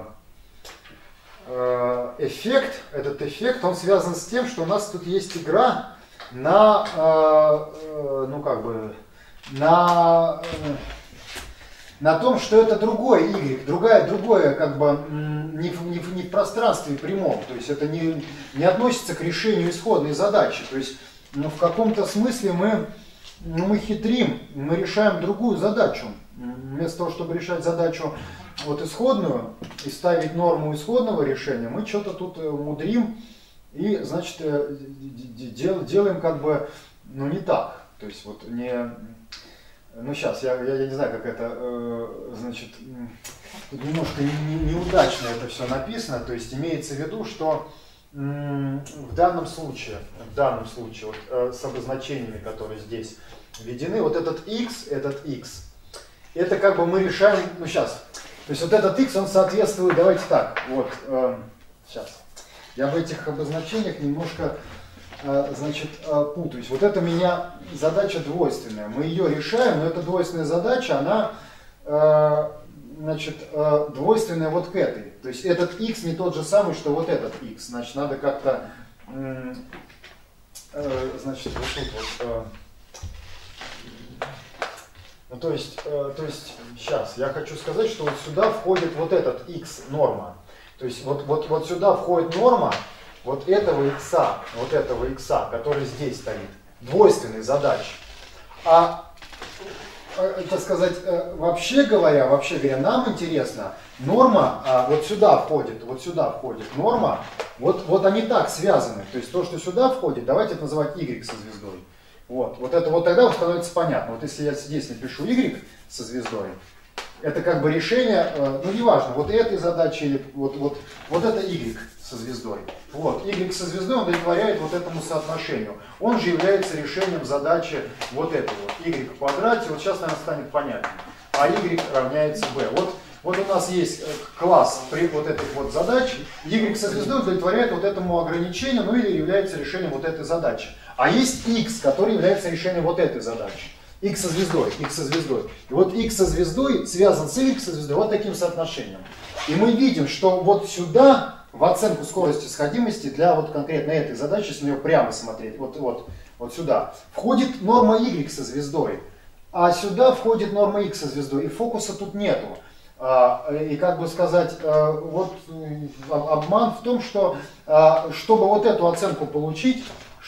эффект, этот эффект, он связан с тем, что у нас тут есть игра на, ну как бы, на том, что это другой y, другое как бы не в пространстве прямом, то есть это не относится к решению исходной задачи, то есть ну, в каком-то смысле мы хитрим, мы решаем другую задачу. Вместо того, чтобы решать задачу вот исходную и ставить норму исходного решения, мы что-то тут мудрим и, значит, делаем как бы, ну, не так. То есть вот не... Ну, сейчас, я не знаю, как это, значит, тут немножко неудачно это все написано. То есть имеется в виду, что в данном случае вот, с обозначениями, которые здесь введены, вот этот x, это как бы мы решаем, ну сейчас, то есть вот этот x, он соответствует, давайте так, вот, сейчас, я в этих обозначениях немножко, значит, путаюсь. Вот это у меня задача двойственная, мы ее решаем, но эта двойственная задача, она, значит, двойственная вот к этой. То есть этот x не тот же самый, что вот этот x. Значит, надо как-то, значит, вот тут вот, ну, то есть, сейчас, я хочу сказать, что вот сюда входит вот этот x норма. То есть вот сюда входит норма вот этого x, который здесь стоит, двойственной задачи. Так сказать, вообще говоря, нам интересно, норма вот сюда входит норма, вот они так связаны. То есть то, что сюда входит, давайте это называть y со звездой. Вот это вот тогда становится понятно. Вот если я здесь напишу y со звездой, это как бы решение, ну неважно, вот этой задачи или вот это y со звездой. Вот, y со звездой он удовлетворяет вот этому соотношению. Он же является решением задачи вот этого, y в квадрате. Вот сейчас, наверное, станет понятно. А y равняется b. Вот у нас есть класс при вот этой вот задаче. Y со звездой удовлетворяет вот этому ограничению, ну или является решением вот этой задачи. А есть x, который является решением вот этой задачи. X со звездой. И вот x со звездой связан с y со звездой вот таким соотношением. И мы видим, что вот сюда в оценку скорости сходимости для вот конкретно этой задачи, если на нее прямо смотреть, вот сюда, входит норма y со звездой, а сюда входит норма x со звездой, и фокуса тут нету. И как бы сказать, вот обман в том, что чтобы вот эту оценку получить,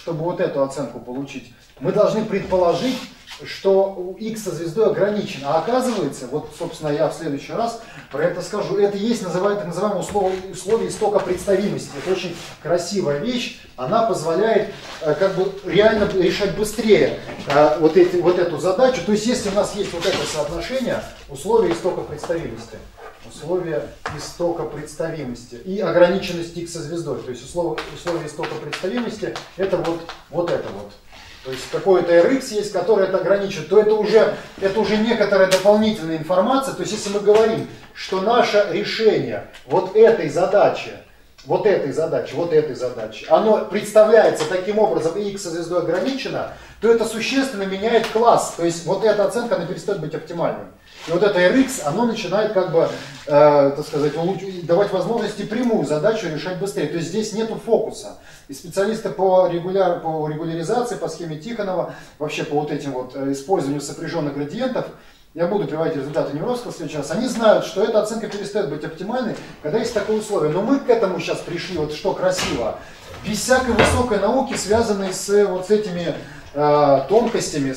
мы должны предположить, что x со звездой ограничен. А оказывается, вот, собственно, я в следующий раз про это скажу, это есть так называемое условие истока представимости. Это очень красивая вещь, она позволяет как бы реально решать быстрее вот эту задачу. То есть, если у нас есть вот это соотношение, условия истока представимости и ограниченность x со звездой, то есть условие истока представимости, это вот это вот. То есть какой-то Rx есть, который это ограничивает, то это уже некоторая дополнительная информация. То есть если мы говорим, что наше решение вот этой задачи, оно представляется таким образом, и x со звездой ограничено, то это существенно меняет класс. То есть вот эта оценка, она перестает быть оптимальной. И вот это Rx, оно начинает как бы, так сказать, давать возможности прямую задачу решать быстрее. То есть здесь нету фокуса. И специалисты по регуляризации, по схеме Тихонова, вообще по вот этим вот использованию сопряженных градиентов, я буду приводить результаты Немировского в следующий раз, они знают, что эта оценка перестает быть оптимальной, когда есть такое условие. Но мы к этому сейчас пришли, вот что красиво, без всякой высокой науки, связанной с вот с этими тонкостями,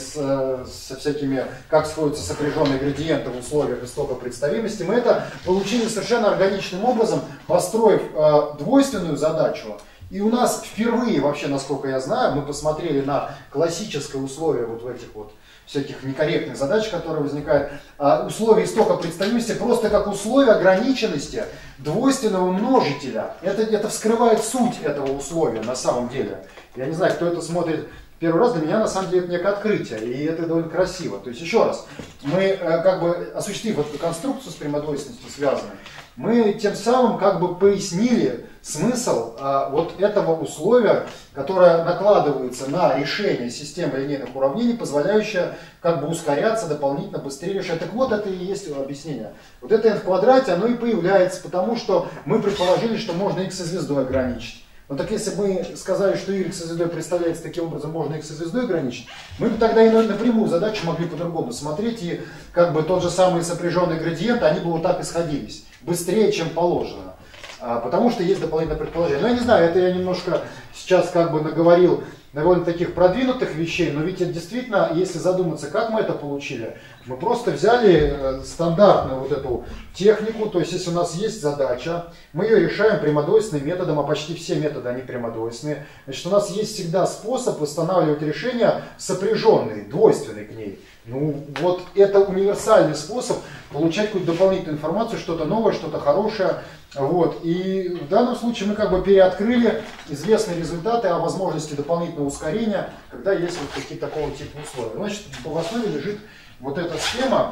со всякими, как сходятся сопряженные градиенты в условиях истока представимости, мы это получили совершенно органичным образом, построив двойственную задачу. И у нас впервые, вообще, насколько я знаю, мы посмотрели на классическое условие вот в этих вот всяких некорректных задач, которые возникают, условия истока представимости просто как условие ограниченности двойственного множителя. Это вскрывает суть этого условия на самом деле. Я не знаю, кто это смотрит первый раз, для меня на самом деле это некое открытие, и это довольно красиво. То есть еще раз, мы как бы осуществив эту конструкцию с прямодвойственностью связанной, мы тем самым как бы пояснили смысл вот этого условия, которое накладывается на решение системы линейных уравнений, позволяющее как бы ускоряться, дополнительно быстрее решать. Так вот, это и есть объяснение. Вот это n в квадрате, оно и появляется, потому что мы предположили, что можно x со звездой ограничить. Но так если бы мы сказали, что y со звездой представляется таким образом, можно x со звездой ограничить, мы бы тогда и напрямую задачу могли по-другому смотреть, и как бы тот же самый сопряженный градиент, они бы вот так и сходились, быстрее, чем положено. Потому что есть дополнительное предположение. Но я не знаю, это я немножко сейчас как бы наговорил довольно таких продвинутых вещей, но ведь это действительно, если задуматься, как мы это получили, мы просто взяли стандартную вот эту технику, то есть если у нас есть задача, мы ее решаем прямодвойственным методом, а почти все методы, они прямодвойственные, значит, у нас есть всегда способ восстанавливать решения сопряженные, двойственные к ней. Ну, вот это универсальный способ получать какую-то дополнительную информацию, что-то новое, что-то хорошее. Вот. И в данном случае мы как бы переоткрыли известные результаты о возможности дополнительного ускорения, когда есть вот какие-то такого типа условия. Значит, в основе лежит вот эта схема.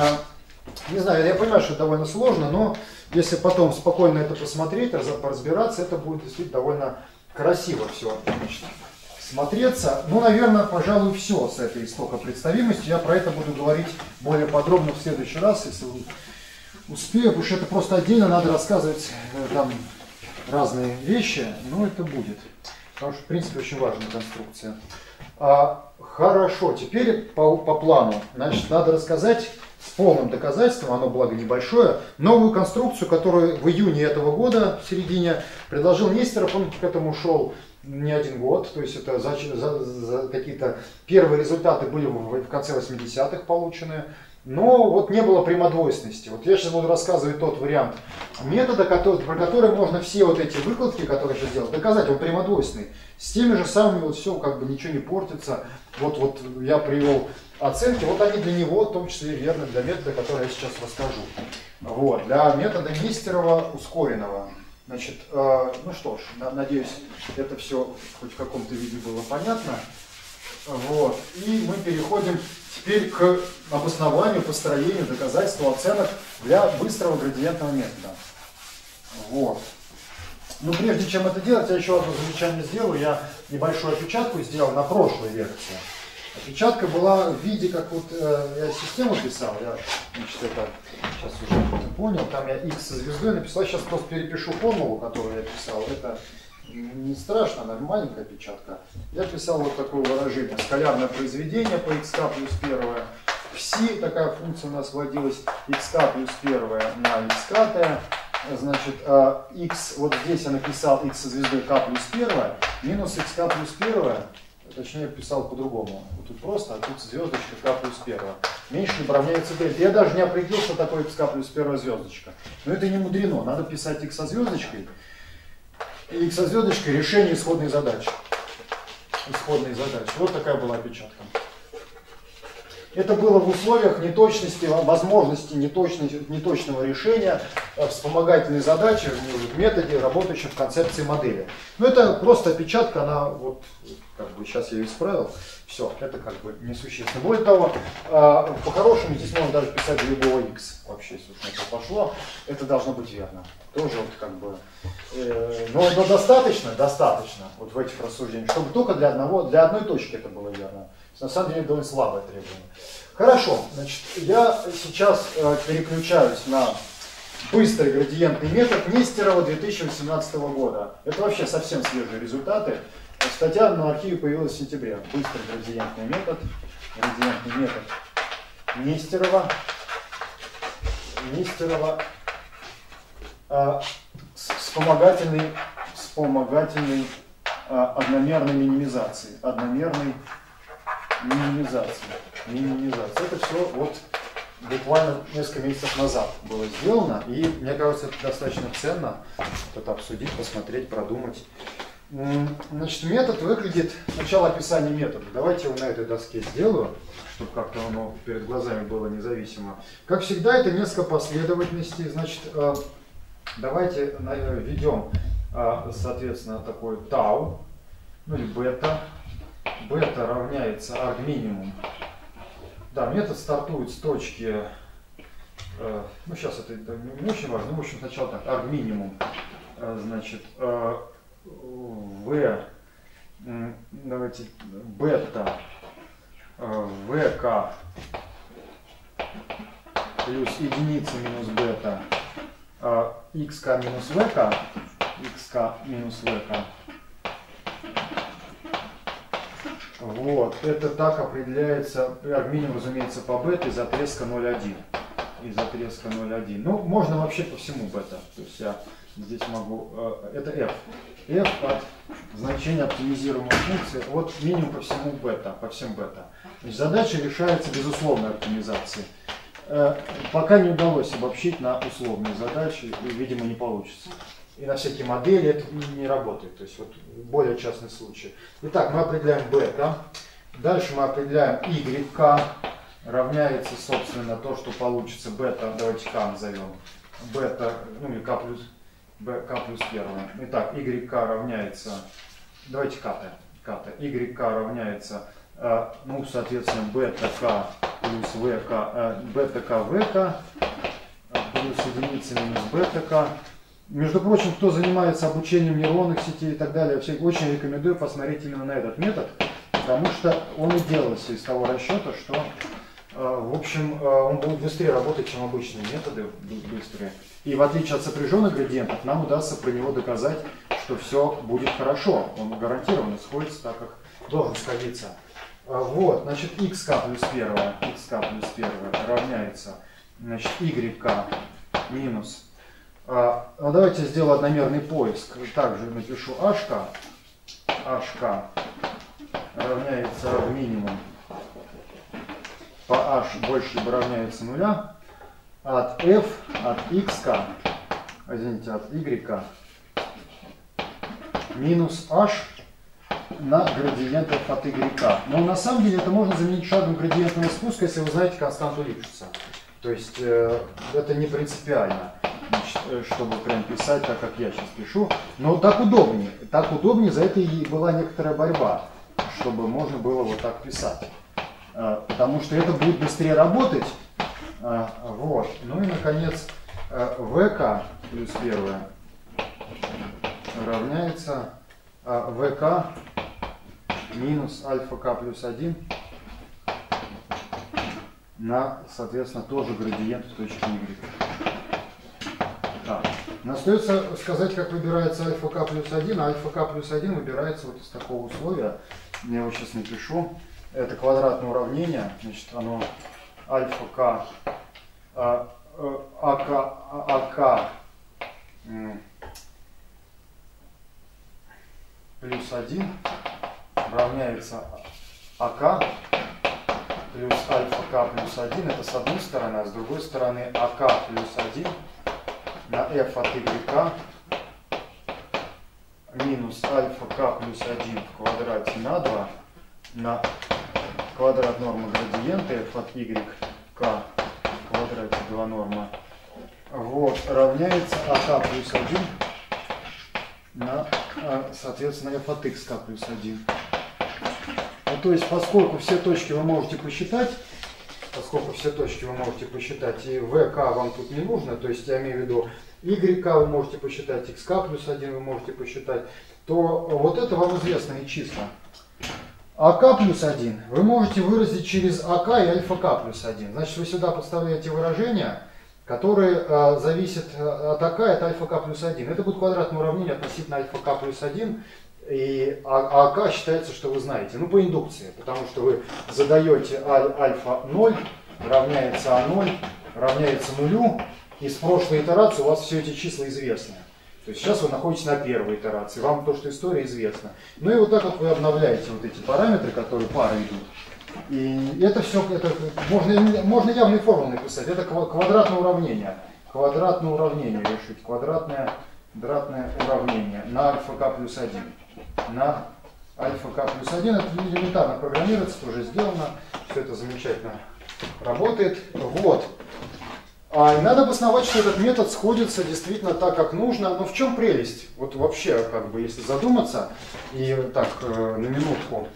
Не знаю, я понимаю, что это довольно сложно, но если потом спокойно это посмотреть, поразбираться, это будет действительно довольно красиво все смотреться. Ну, наверное, пожалуй, все с этой истокопредставимостью. Я про это буду говорить более подробно в следующий раз, если успею, потому что это просто отдельно надо рассказывать там разные вещи, но это будет. Потому что, в принципе, очень важная конструкция. Хорошо, теперь по плану. Значит, надо рассказать с полным доказательством, оно благо небольшое, новую конструкцию, которую в июне этого года, в середине, предложил Нестеров, он к этому шел не один год, то есть это за какие-то первые результаты были в конце 80-х получены, но вот не было прямодвойственности. Вот я сейчас буду рассказывать тот вариант метода, про который можно все вот эти выкладки, которые я сделал, доказать, он прямодвойственный. С теми же самыми вот все, как бы ничего не портится. Вот я привел оценки, вот они для него, в том числе верны для метода, который я сейчас расскажу. Вот, для метода Нестерова ускоренного. Значит, ну что ж, надеюсь, это все хоть в каком-то виде было понятно. Вот. И мы переходим теперь к обоснованию, построению, доказательству оценок для быстрого градиентного метода. Вот. Но прежде чем это делать, я еще одно замечание сделаю. Я небольшую опечатку сделал на прошлой лекции. Опечатка была в виде, как вот я систему писал, я, значит, это сейчас уже понял, там я x со звездой написал, я сейчас просто перепишу формулу, которую я писал, это не страшно, она маленькая опечатка. Я писал вот такое выражение, скалярное произведение по xk плюс 1, в си такая функция у нас вводилась, xk плюс 1 на xk, значит, x, вот здесь я написал x со звездой k плюс 1, минус xk плюс 1, точнее писал по-другому. Вот тут просто, а тут звездочка k плюс 1. Меньше либо равняется дельта. Я даже не определил, что такое xk плюс 1 звездочка. Но это не мудрено. Надо писать x со звездочкой. И x со звездочкой решение исходной задачи. Исходной задачи. Вот такая была опечатка. Это было в условиях неточности, возможности неточного решения вспомогательной задачи в методе, работающем в концепции модели. Но это просто опечатка, она вот, как бы сейчас я ее исправил, все, это как бы несущественно. Более того, по-хорошему здесь можно даже писать любого x, вообще, если уж на это пошло, это должно быть верно. Тоже вот как бы, но достаточно, вот в этих рассуждениях, чтобы только для одной точки это было верно. На самом деле довольно слабое требование. Хорошо, значит, я сейчас переключаюсь на быстрый градиентный метод Нестерова 2018 года. Это вообще совсем свежие результаты. Статья на архиве появилась в сентябре. Быстрый градиентный метод Нестерова, вспомогательной одномерной минимизации. Это все вот буквально несколько месяцев назад было сделано, и мне кажется, это достаточно ценно это обсудить, посмотреть, продумать. Значит, метод выглядит, сначала описание метода. Давайте его на этой доске сделаю, чтобы как-то оно перед глазами было независимо. Как всегда, это несколько последовательностей. Значит, давайте введем, соответственно, такой тау, ну или бета. Бета равняется arg минимум. Да, метод стартует с точки, ну сейчас это не очень важно, в общем сначала так, arg минимум, значит, давайте, бета, vk плюс единица минус бета, xk минус vk, вот, это так определяется, минимум, разумеется, по бета из отрезка 0,1. Ну, можно вообще по всему бета. То есть я здесь могу, это f. f от значения оптимизируемой функции от минимум по всему бета, по всем бета. Значит, задача решается без условной оптимизации. Пока не удалось обобщить на условные задачи, и, видимо, не получится. И на всякие модели это не работает. То есть вот более частный случай. Итак, мы определяем бета. Дальше мы определяем YK. Равняется, собственно, то, что получится бета. Давайте К назовем. Бета, ну или К плюс 1. Итак, YK равняется. Давайте КТ. YK равняется, ну, соответственно, бета К плюс ВК. Бета К ВК плюс единица минус бета К. Между прочим, кто занимается обучением нейронных сетей и так далее, очень рекомендую посмотреть именно на этот метод, потому что он и делался из того расчета, что, в общем, он будет быстрее работать, чем обычные методы, быстрее. И в отличие от сопряженных градиентов, нам удастся про него доказать, что все будет хорошо. Он гарантированно сходится так, как должен сходиться. Вот, значит, xk плюс 1 равняется, значит, yk минус. Ну, давайте сделаю одномерный поиск. Также напишу hk. hk равняется минимум по h больше либо равняется нуля от f от xk, извините, от y минус h на градиент f от y. Но на самом деле это можно заменить шагом градиентного спуска, если вы знаете константу Липшица. То есть это не принципиально. Значит, чтобы прям писать так, как я сейчас пишу. Но так удобнее. Так удобнее, за это и была некоторая борьба, чтобы можно было вот так писать. Потому что это будет быстрее работать. Вот. Ну и, наконец, ВК плюс 1 равняется ВК минус альфа К плюс 1 на, соответственно, тоже градиент в точке Y. Так. Остается сказать, как выбирается альфа k плюс 1. Альфа k плюс 1 выбирается вот из такого условия. Я его сейчас напишу. Это квадратное уравнение. Значит, оно альфа k ак плюс 1 равняется ак плюс альфа k плюс 1. Это с одной стороны, а с другой стороны ак плюс 1 на f от y минус альфа k плюс 1 в квадрате на 2 на квадрат нормы градиента f от y k в квадрате 2 норма. Вот, равняется ак плюс 1 на, соответственно, f от x k плюс 1. Ну, то есть, поскольку все точки вы можете посчитать, и vk вам тут не нужно, то есть я имею в виду yk вы можете посчитать, xk плюс 1 вы можете посчитать, то вот это вам известные числа. ак плюс 1 вы можете выразить через ак и альфа k плюс 1. Значит, вы сюда подставляете выражения, которые зависят от ак и от альфа k плюс 1. Это будет квадратное уравнение относительно альфа k плюс 1. И ак считается, что вы знаете, ну по индукции, потому что вы задаете альфа 0 равняется А0 равняется нулю, и с прошлой итерации у вас все эти числа известны. То есть сейчас вы находитесь на первой итерации, вам то, что история известна. Ну и вот так вот вы обновляете вот эти параметры, которые пары идут. И это все, можно явные формулы написать, это квадратное уравнение. Квадратное уравнение решить, квадратное уравнение на альфа k плюс 1. На альфа k плюс 1. Это элементарно программируется, это уже сделано. Все это замечательно работает. Вот. И надо обосновать, что этот метод сходится действительно так, как нужно. Но в чем прелесть? Вот вообще, как бы, если задуматься, и так, на минутку,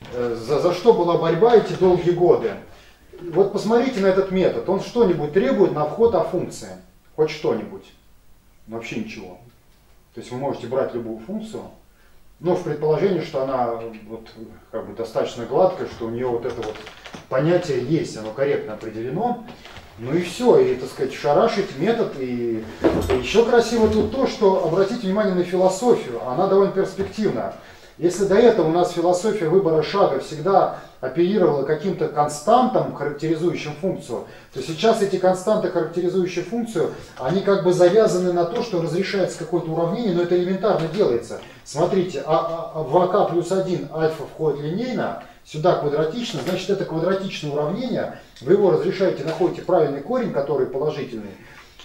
за что была борьба эти долгие годы? Вот посмотрите на этот метод. Он что-нибудь требует на вход функции? Хоть что-нибудь? Вообще ничего. То есть вы можете брать любую функцию, но в предположении, что она вот, как бы достаточно гладкая, что у нее вот это вот понятие есть, оно корректно определено. Ну и все, и, так сказать, шарашить метод. И еще красиво тут то, что, обратите внимание на философию, она довольно перспективна. Если до этого у нас философия выбора шага всегда оперировала каким-то константам, характеризующим функцию, то сейчас эти константы, характеризующие функцию, они как бы завязаны на то, что разрешается какое-то уравнение, но это элементарно делается. Смотрите, в ак плюс 1 альфа входит линейно, сюда квадратично, значит это квадратичное уравнение, вы его разрешаете, находите правильный корень, который положительный,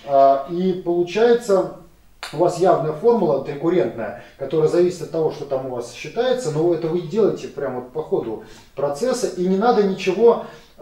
и получается у вас явная формула трикурентная, которая зависит от того, что там у вас считается, но это вы делаете прямо вот по ходу процесса, и не надо ничего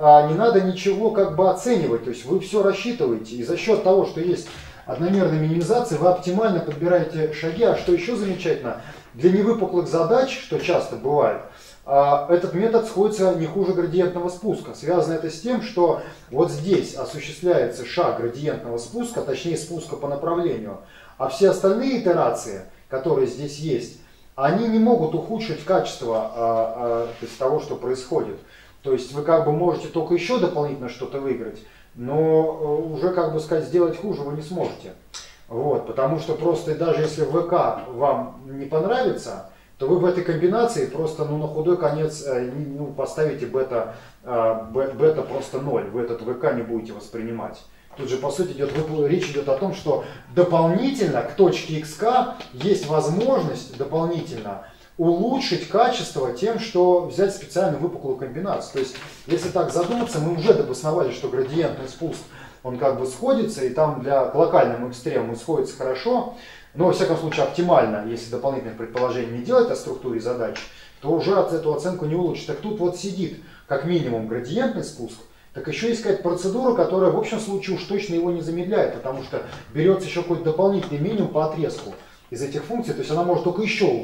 как бы оценивать, то есть вы все рассчитываете, и за счет того, что есть одномерная минимизация, вы оптимально подбираете шаги. А что еще замечательно, для невыпуклых задач, что часто бывает, этот метод сходится не хуже градиентного спуска. Связано это с тем, что вот здесь осуществляется шаг градиентного спуска, точнее спуска по направлению, а все остальные итерации, которые здесь есть, они не могут ухудшить качество того, что происходит. То есть вы как бы можете только еще дополнительно что-то выиграть, но уже, как бы сказать, сделать хуже вы не сможете. Вот, потому что просто даже если ВК вам не понравится, то вы в этой комбинации просто на худой конец поставите бета просто 0. Вы этот ВК не будете воспринимать. Тут же, по сути, речь идет о том, что дополнительно к точке xk есть возможность дополнительно улучшить качество тем, что взять специально выпуклую комбинацию. То есть, если так задуматься, мы уже обосновали, что градиентный спуск, он как бы сходится, и там для к локальному экстремуму сходится хорошо, но, во всяком случае, оптимально, если дополнительных предположений не делать о структуре задач, то уже эту оценку не улучшить. Так тут вот сидит как минимум градиентный спуск, так еще есть какая-то процедура, которая в общем случае уж точно его не замедляет, потому что берется еще какой-то дополнительный минимум по отрезку из этих функций, то есть она может только еще улучшить.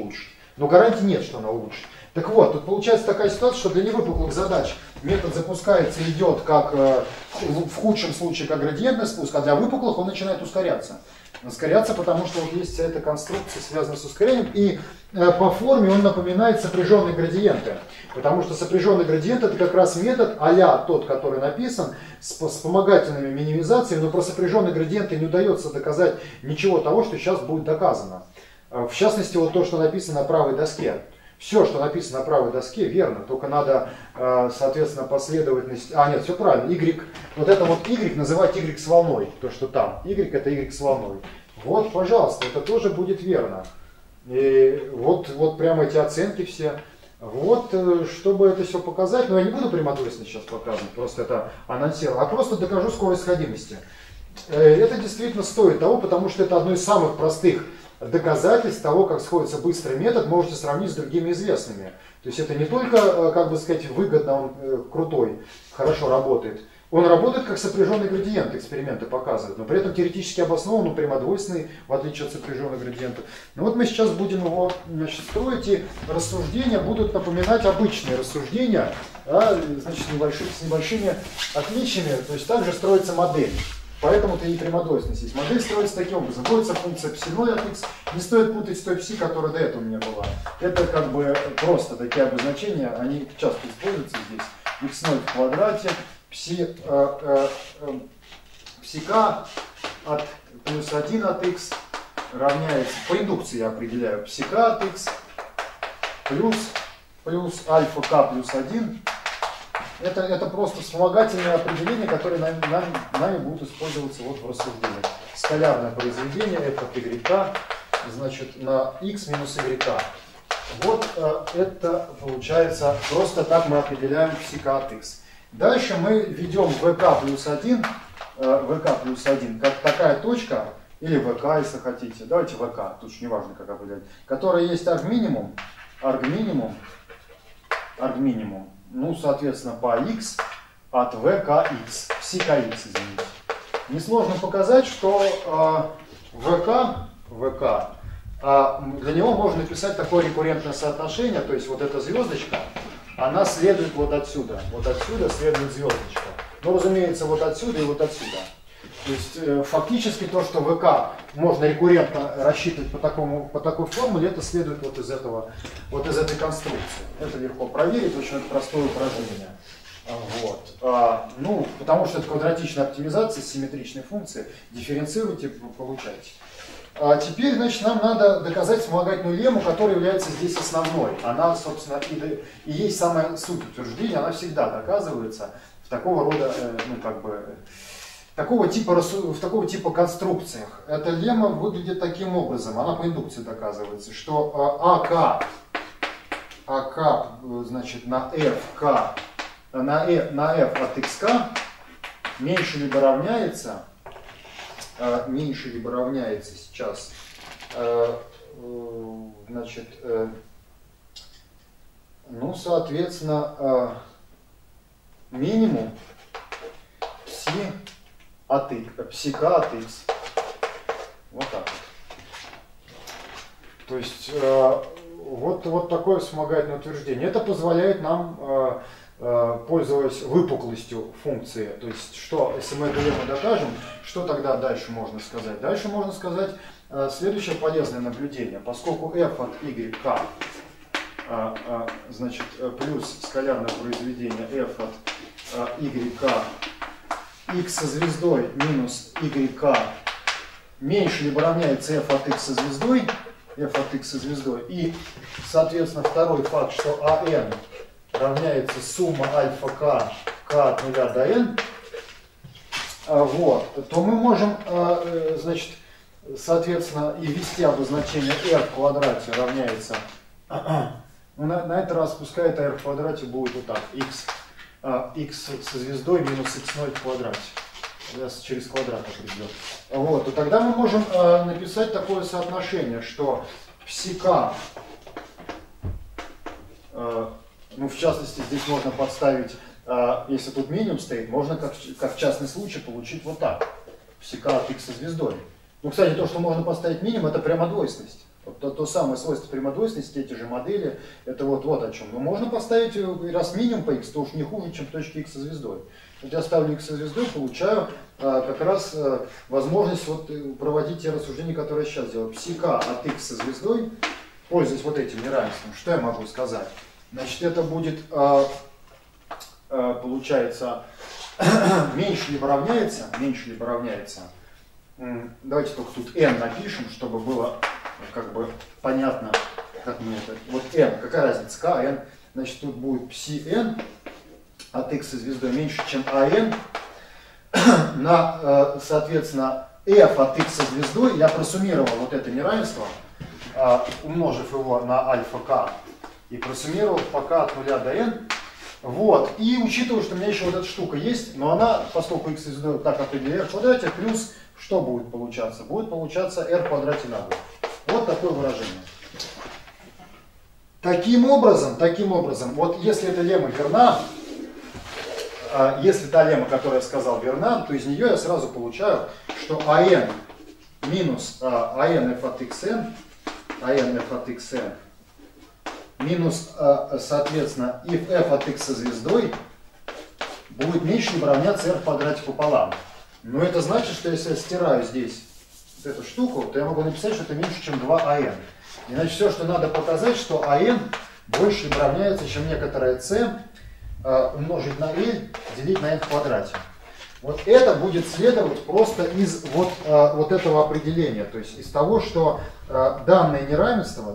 Но гарантии нет, что она улучшит. Так вот, тут получается такая ситуация, что для невыпуклых задач метод запускается и идет как в худшем случае как градиентный спуск, а для выпуклых он начинает ускоряться. Ускоряться, потому что вот есть вся эта конструкция, связанная с ускорением, и по форме он напоминает сопряженные градиенты. Потому что сопряженный градиент это как раз метод а-ля тот, который написан, с вспомогательными минимизациями, но про сопряженные градиенты не удается доказать ничего того, что сейчас будет доказано. В частности, вот то, что написано на правой доске. Все, что написано на правой доске, верно, только надо, соответственно, последовательность... нет, все правильно, y, вот это вот y называть y с волной, то, что там. Y это y с волной. Вот, пожалуйста, это тоже будет верно. И вот прямо эти оценки все. Вот, чтобы это все показать, но я не буду прямодвойственно сейчас показывать, просто это анонсирую, а просто докажу скорость сходимости. Это действительно стоит того, потому что это одно из самых простых доказательств того, как сходится быстрый метод, можете сравнить с другими известными. То есть это не только, как бы сказать, выгодно, он крутой, хорошо работает. Он работает как сопряженный градиент, эксперименты показывают, но при этом теоретически обоснован, но прямодвойственный, в отличие от сопряженных градиентов. Ну вот мы сейчас будем его, значит, строить, и рассуждения будут напоминать обычные рассуждения, значит, с небольшими отличиями, то есть также строится модель. Поэтому-то и прямодвойственность есть. Модель строится таким образом. Вводится функция пси0 от x. Не стоит путать с той пси, которая до этого у меня была. Это как бы просто такие обозначения, они часто используются здесь. x0 в квадрате, псика от плюс 1 от x равняется, по индукции я определяю, псика от x плюс альфа k плюс 1. Это просто вспомогательное определение, которое нами будут использоваться вот в рассуждениях. Скалярное произведение f от y, значит, на x минус y. Вот это получается, просто так мы определяем псика от x. Дальше мы ведем vk плюс 1, как такая точка, или vk, если хотите, давайте vk, тут уж не важно, как определять, которая есть аргминимум, ну, соответственно, по x от vkx, psi-kx, извините. Несложно показать, что vk, для него можно написать такое рекуррентное соотношение, то есть вот эта звездочка, она следует вот отсюда следует звездочка. Ну, разумеется, вот отсюда и вот отсюда. То есть фактически то, что ВК можно рекуррентно рассчитывать по такой формуле, это следует вот из этой конструкции. Это легко проверить, очень простое упражнение. Вот. Ну, потому что это квадратичная оптимизация симметричной функции. Дифференцируйте, получаете. А теперь, значит, нам надо доказать вспомогательную лемму, которая является здесь основной. Она, собственно, и есть самая суть утверждения, она всегда доказывается в такого рода, в такого типа конструкциях. Эта лемма выглядит таким образом, она по индукции доказывается, что АК, значит, на FK, на F от XK меньше либо равняется сейчас, значит, ну, соответственно, минимум псика от x. Вот так вот. То есть, вот такое вспомогательное утверждение. Это позволяет нам, пользуясь выпуклостью функции, то есть, что, если мы эту лемму докажем, что тогда дальше можно сказать? Дальше можно сказать следующее полезное наблюдение. Поскольку f от y, значит, плюс скалярное произведение f от y, x со звездой минус y меньше либо равняется f от x со звездой, и, соответственно, второй факт, что an равняется сумма альфа k от 0 до n, вот, то мы можем, значит, соответственно, и ввести обозначение r в квадрате равняется, на этот раз пускай это r в квадрате будет вот так, x со звездой минус x0 в квадрате. Я через квадрат определю. Вот, и тогда мы можем написать такое соотношение, что псика, ну, в частности, здесь можно подставить, если тут минимум стоит, можно как частный случай получить вот так. Псика от x со звездой. Ну, кстати, то, что можно поставить минимум, это прямодвойственность. Вот то самое свойство прямодвойственности, эти же модели, это вот о чем. Но можно поставить, раз минимум по x, то уж не хуже, чем точка x со звездой. Вот я ставлю x со звездой, получаю как раз возможность вот проводить те рассуждения, которые я сейчас делаю. Пси-k от x со звездой, пользуясь вот этим неравенством, что я могу сказать? Значит, это будет, получается, меньше либо равняется, давайте только тут n напишем, чтобы было как бы понятно, как мы это, вот n, какая разница, k, n, значит, тут будет psi-n от x со звездой меньше, чем an, на, соответственно, f от x со звездой, я просуммировал вот это неравенство, умножив его на альфа k, и просуммировал по k от 0 до n, вот, и учитывая, что у меня еще вот эта штука есть, но она, поскольку x со звездой так определяет, r в квадрате, плюс, что будет получаться? Будет получаться r в квадрате на 2. Вот такое выражение. Таким образом, вот если эта лемма верна, если та лемма, которую я сказал, верна, то из нее я сразу получаю, что an минус an f от xn, минус, соответственно, if f от x со звездой будет меньше либо равняться r в квадрате пополам. Но это значит, что если я стираю здесь вот эту штуку, то я могу написать, что это меньше, чем 2an. Иначе все, что надо показать, что an больше либо равняется, чем некоторое c умножить на l, делить на n в квадрате. Вот это будет следовать просто из вот этого определения, то есть из того, что данное неравенство,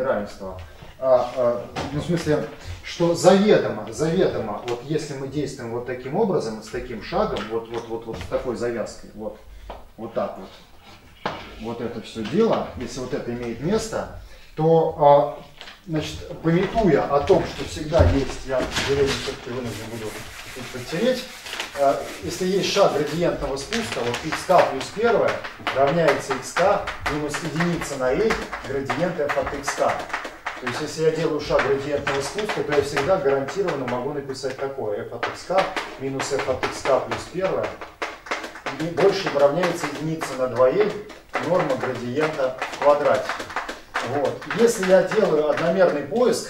ну, в смысле, что заведомо, вот если мы действуем вот таким образом, с таким шагом, вот с такой завязкой, вот так вот это все дело, если вот это имеет место, то, значит, памятуя о том, что всегда есть, я все-таки вынужден буду подтереть, если есть шаг градиентного спуска, вот xk плюс 1 равняется xk минус единица на l градиент f от xk. То есть, если я делаю шаг градиентного спуска, то я всегда гарантированно могу написать такое. f от xk минус f от xk плюс 1 больше равняется единица на 2l норма градиента в квадрате. Вот. Если я делаю одномерный поиск,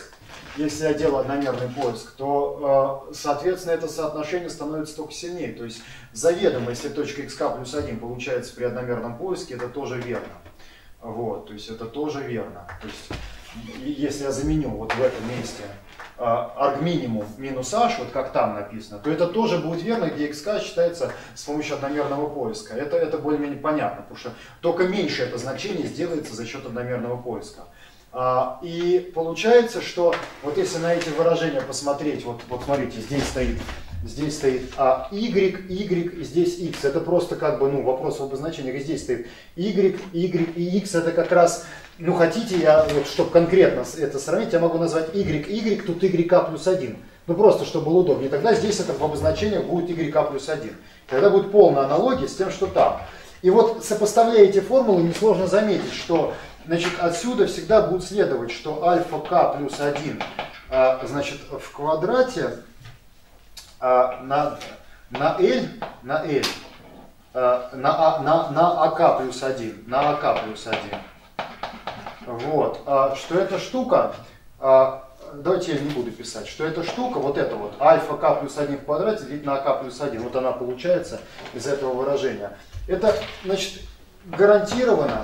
то, соответственно, это соотношение становится только сильнее. То есть, заведомо, если точка xk плюс 1 получается при одномерном поиске, это тоже верно. Вот, то есть, это тоже верно. То есть, если я заменю вот в этом месте arg минимум минус h, вот как там написано, то это тоже будет верно, где xk считается с помощью одномерного поиска. Это более-менее понятно, потому что только меньше это значение сделается за счет одномерного поиска. И получается, что вот если на эти выражения посмотреть, вот смотрите, здесь стоит y, и здесь x. Это просто как бы, вопрос в обозначениях. И здесь стоит y и x. Это как раз, хотите, чтобы конкретно это сравнить, я могу назвать y, тут yk плюс 1. Просто, чтобы было удобнее. Тогда здесь это в обозначениях будет yk плюс 1. Тогда будет полная аналогия с тем, что там. И вот, сопоставляя эти формулы, несложно заметить, что, значит, отсюда всегда будет следовать, что альфа k плюс 1, значит, в квадрате на L, на АК плюс 1, Вот, что эта штука, давайте я не буду писать, что эта штука, вот эта вот, альфа k плюс 1 в квадрате делить на АК плюс 1, вот она получается из этого выражения. Это, значит, гарантированно,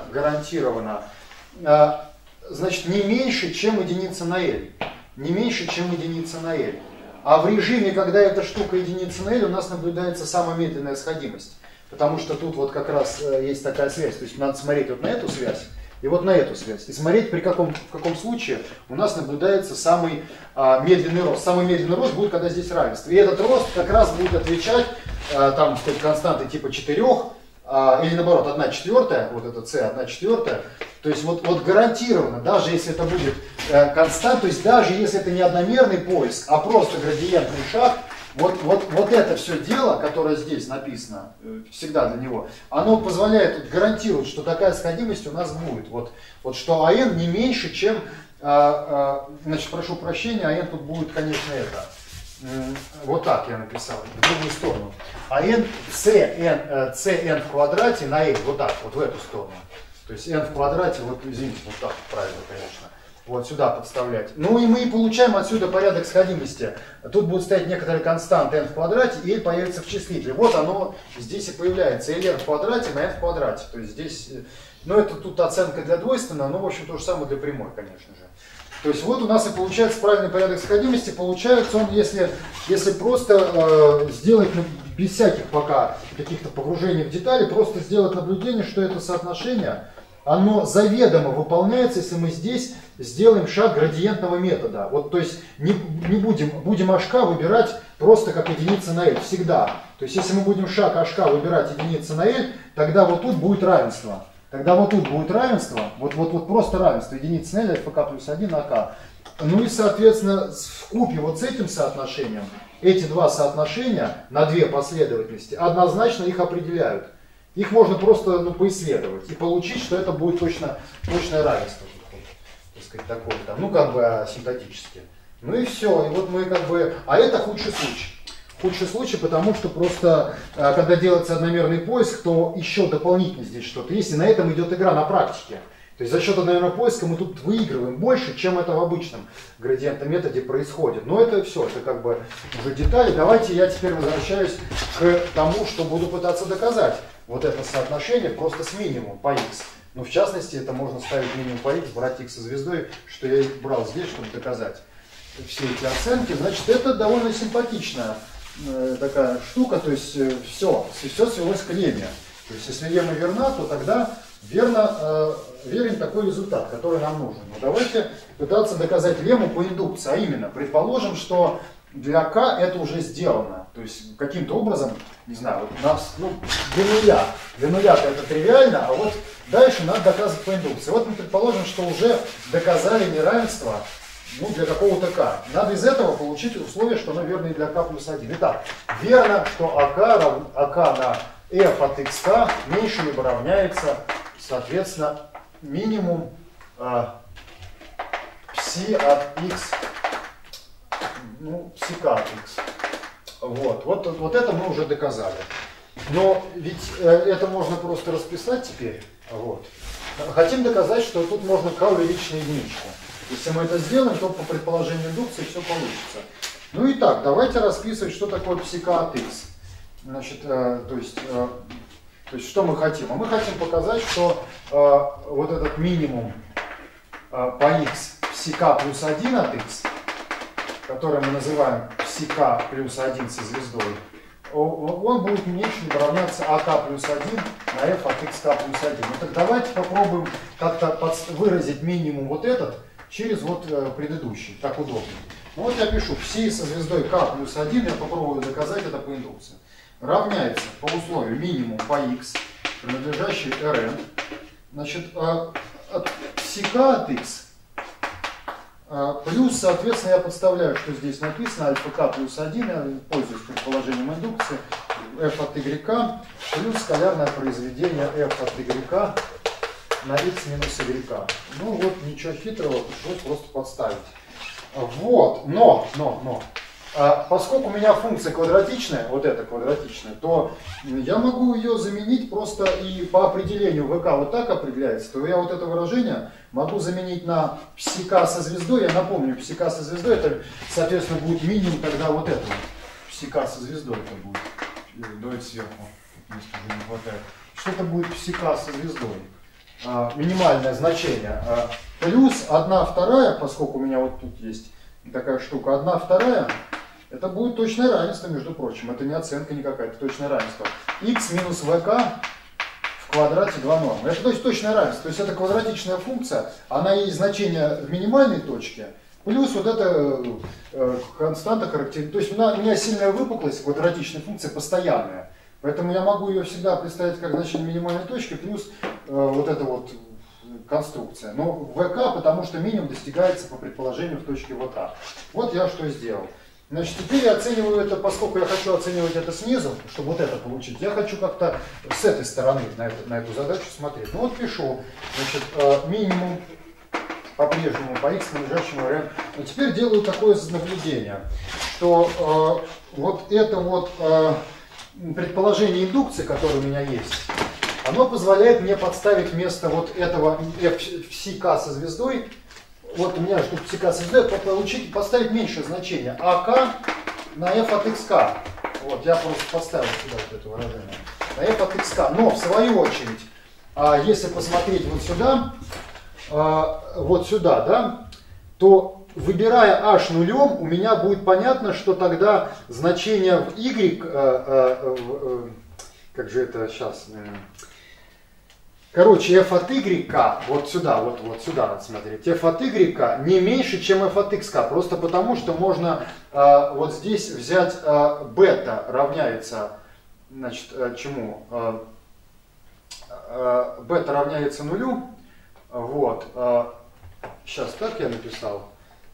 значит, не меньше, чем единица на L. Не меньше, чем единица на L. А в режиме, когда эта штука единица на L, у нас наблюдается самая медленная сходимость. Потому что тут вот как раз есть такая связь. То есть надо смотреть вот на эту связь и вот на эту связь. И смотреть, в каком случае у нас наблюдается самый медленный рост. Самый медленный рост будет, когда здесь равенство. И этот рост как раз будет отвечать там константы типа 4, или наоборот 1/4, вот это c 1/4. То есть вот гарантированно, даже если это будет констант, то есть даже если это не одномерный поиск, а просто градиентный шаг, вот это все дело, которое здесь написано, всегда для него, оно позволяет гарантировать, что такая сходимость у нас будет. Вот что АН не меньше, чем, значит, прошу прощения, АН тут будет, конечно, это. Вот так я написал, в другую сторону. А n cn в квадрате на l, вот так, вот в эту сторону. То То есть n в квадрате, вот извините, вот так правильно, конечно. Вот сюда подставлять. Ну и мы получаем отсюда порядок сходимости. Тут будут стоять некоторые константы n в квадрате, и l появится в числителе. Вот оно здесь и появляется. ln в квадрате на n в квадрате. То есть здесь, ну это тут оценка для двойственного, но в общем то же самое для прямой, конечно же. То есть вот у нас и получается правильный порядок сходимости. Получается он, если просто сделать, без всяких пока каких-то погружений в детали, просто сделать наблюдение, что это соотношение, оно заведомо выполняется, если мы здесь сделаем шаг градиентного метода. Вот, то есть не будем HK выбирать просто как единица на L, всегда. То есть если мы будем шаг HK выбирать единица на L, тогда вот тут будет равенство. Тогда вот тут будет равенство, вот просто равенство, единица на L, ФК плюс 1 на К. Ну и, соответственно, вкупе вот с этим соотношением, эти два соотношения на две последовательности однозначно их определяют. Их можно просто поисследовать и получить, что это будет точное равенство. Так сказать, такое там, ну как бы асимптотически. Ну и все, и вот мы как бы, а это худший случай. Худший случай, потому что просто, когда делается одномерный поиск, то еще дополнительно здесь что-то есть, и на этом идет игра на практике. То есть за счет одномерного поиска мы тут выигрываем больше, чем это в обычном градиентном методе происходит. Но это все, это как бы уже детали. Давайте я теперь возвращаюсь к тому, что буду пытаться доказать. Вот это соотношение просто с минимумом по x. Ну, в частности, это можно ставить минимум по x, брать x со звездой, что я и брал здесь, чтобы доказать все эти оценки. Значит, это довольно симпатичная такая штука, то есть все свелось к лемме. То есть если лемма верна, то тогда верен такой результат, который нам нужен. Но давайте пытаться доказать лемму по индукции, а именно, предположим, что для k это уже сделано. То есть каким-то образом, не знаю, вот нас, для нуля это тривиально, а вот дальше надо доказывать по индукции. Вот мы предположим, что уже доказали неравенство для какого-то k. Надо из этого получить условие, что оно верно и для k плюс 1. Итак, верно, что АК на f от xk меньше либо равняется, соответственно, минимум psi от x, psi от x. Вот это мы уже доказали. Но ведь это можно просто расписать теперь. Вот. Хотим доказать, что тут можно k увеличить на единичку. Если мы это сделаем, то по предположению индукции все получится. Ну и так, давайте расписывать, что такое psi от x. Значит, то есть что мы хотим? А мы хотим показать, что вот этот минимум по x psi плюс 1 от x, который мы называем psi плюс 1 со звездой, он будет меньше либо равняться ак плюс 1 на f от xk плюс 1. Ну так давайте попробуем как-то выразить минимум вот этот через вот предыдущий, так удобнее. Ну вот я пишу psi со звездой k плюс 1, я попробую доказать это по индукции. Равняется по условию минимум по x, принадлежащий Rn. Значит, от psi от x плюс, соответственно, я подставляю, что здесь написано, альфа k плюс 1, я пользуюсь предположением индукции, f от y плюс скалярное произведение f от y на x минус y. Ну вот, ничего хитрого, пришлось просто подставить. Вот, но, поскольку у меня функция квадратичная, вот эта квадратичная, то я могу ее заменить просто и по определению vk вот так определяется, то я вот это выражение могу заменить на psi k со звездой. Я напомню, psi k со звездой это, соответственно, будет минимум тогда вот это. Psi k со звездой это будет. Давайте сверху, если уже не хватает. Что это будет psi k со звездой? Минимальное значение. Плюс 1/2, поскольку у меня вот тут есть такая штука, 1/2, это будет точное равенство, между прочим. Это не оценка никакая, это точное равенство. X минус vk в квадрате 2 нормы. Это то есть точное равенство. То есть это квадратичная функция, она есть значение в минимальной точке, плюс вот эта константа характеристики. То есть у меня сильная выпуклость квадратичной функции постоянная. Поэтому я могу ее всегда представить как значение минимальной точки, плюс вот эта вот конструкция. Но vk, потому что минимум достигается по предположению в точке vk. Вот я что сделал. Значит, теперь я оцениваю это, поскольку я хочу оценивать это снизу, чтобы вот это получить, я хочу как-то с этой стороны на эту задачу смотреть. Ну вот пишу, значит, минимум по-прежнему по x принадлежащему Rn. Но теперь делаю такое наблюдение, что вот это вот предположение индукции, которое у меня есть, оно позволяет мне подставить вместо вот этого FCK со звездой, вот у меня же тут FCK со звездой, поставить меньшее значение, АК на F от XK. Вот, я просто поставил сюда вот это выражение. На F от XK. Но в свою очередь, если посмотреть вот сюда, да, то выбирая h нулем, у меня будет понятно, что тогда значение в y, как же это сейчас, короче, f от y, вот сюда, вот сюда надо смотреть, f от y не меньше, чем f от x, просто потому, что можно вот здесь взять бета равняется, значит, чему? Бета равняется нулю, вот, сейчас так я написал,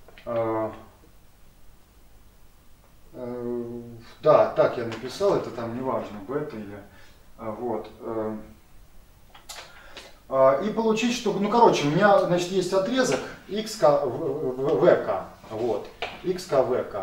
да, так я написал, это там не важно, бета или, вот, и получить, что, ну, короче, у меня, значит, есть отрезок xk vk, вот, xk vk,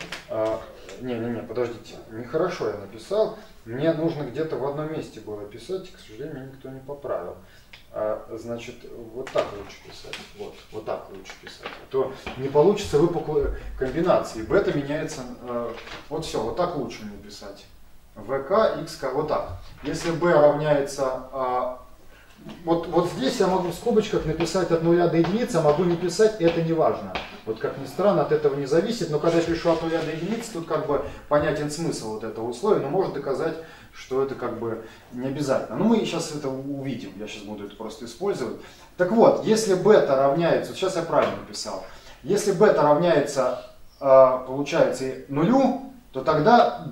не, подождите, нехорошо я написал, мне нужно где-то в одном месте было писать, и, к сожалению, никто не поправил. Значит, вот так лучше писать, вот так лучше писать, а то не получится выпуклые комбинации, бета меняется, вот все, вот так лучше мне писать, vk, xk, вот так. Если b равняется, вот здесь я могу в скобочках написать от 0 до единицы, а могу не писать, это не важно. Вот как ни странно, от этого не зависит, но когда я пишу от 0 до единицы, тут как бы понятен смысл вот этого условия, но может доказать, что это как бы не обязательно. Но мы сейчас это увидим, я сейчас буду это просто использовать. Так вот, если бета равняется, сейчас я правильно написал, если бета равняется, получается, нулю, то тогда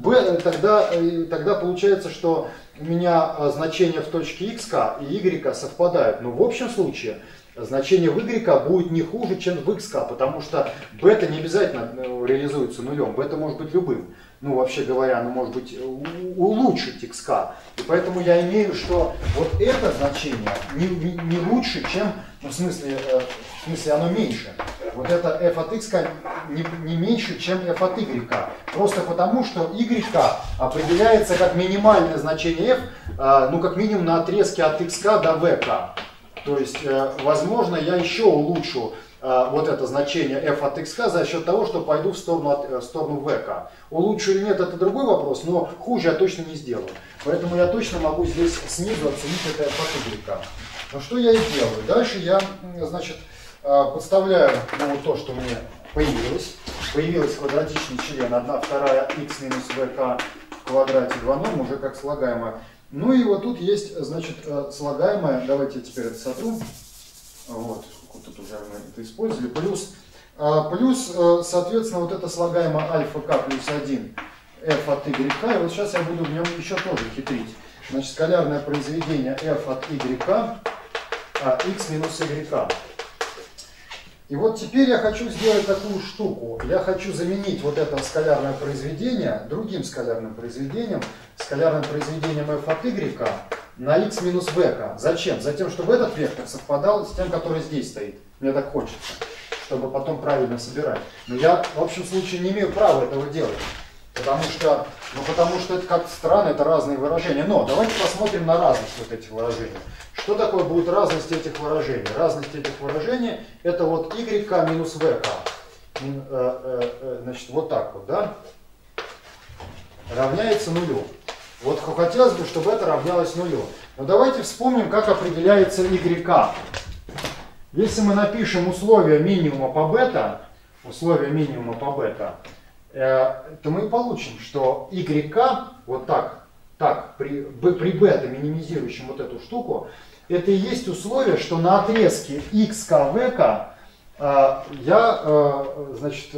получается, что у меня значения в точке x и y совпадают. Но в общем случае значение в y будет не хуже, чем в x, потому что бета не обязательно реализуется нулем, бета может быть любым. Ну, вообще говоря, оно может быть улучшить xk. И поэтому я имею, что вот это значение не лучше, чем, ну, в смысле оно меньше. Вот это f от x не меньше, чем f от y. Просто потому, что y определяется как минимальное значение f, ну, как минимум на отрезке от xk до vk. То есть, возможно, я еще улучшу вот это значение f от xk за счет того, что пойду в сторону vk. Улучшу или нет, это другой вопрос, но хуже я точно не сделаю. Поэтому я точно могу здесь снизу оценить это f от y. Но что я и делаю? Дальше я, значит, подставляю, ну, вот то, что мне появилось. Появилось квадратичный член 1/2 x минус vk в квадрате 2 норм уже как слагаемое. Ну и вот тут есть, значит, слагаемое, давайте я теперь это сотру, вот тут уже мы это использовали, плюс, соответственно, вот это слагаемое альфа k плюс 1 f от y, и вот сейчас я буду в нем еще тоже хитрить. Значит, скалярное произведение f от y, x минус y. И вот теперь я хочу сделать такую штуку. Я хочу заменить вот это скалярное произведение другим скалярным произведением f от y на x минус vk. Зачем? Затем, чтобы этот вектор совпадал с тем, который здесь стоит. Мне так хочется, чтобы потом правильно собирать. Но я в общем случае не имею права этого делать. Потому что это как-то странно, это разные выражения. Но давайте посмотрим на разность вот этих выражений. Что такое будет разность этих выражений? Разность этих выражений это вот y минус vk. Значит, вот так вот, да? Равняется нулю. Вот хотелось бы, чтобы это равнялось нулю. Но давайте вспомним, как определяется y. Если мы напишем условия минимума по бета, то мы получим, что y вот так при бета минимизирующем вот эту штуку, это и есть условие, что на отрезке x vk я, значит,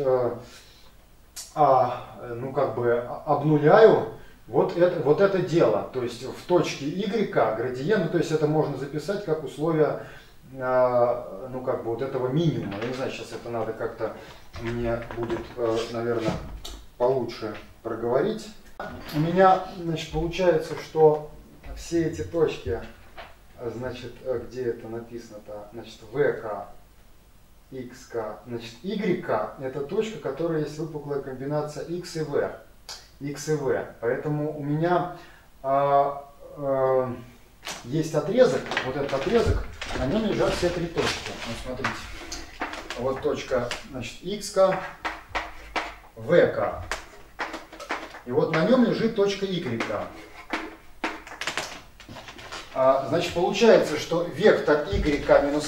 ну как бы обнуляю вот это дело. То есть в точке y градиент, ну, то есть это можно записать как условие, ну как бы вот этого минимума. Я не знаю, сейчас это надо как-то мне будет, наверное, получше проговорить. У меня, значит, получается, что все эти точки, значит, где это написано-то, значит, vk, x, значит, y, это точка, которая есть выпуклая комбинация x и v. Поэтому у меня есть отрезок, вот этот отрезок, на нем лежат все три точки. Вот смотрите. Вот точка, значит, x, v. И вот на нем лежит точка y. Значит, получается, что вектор y минус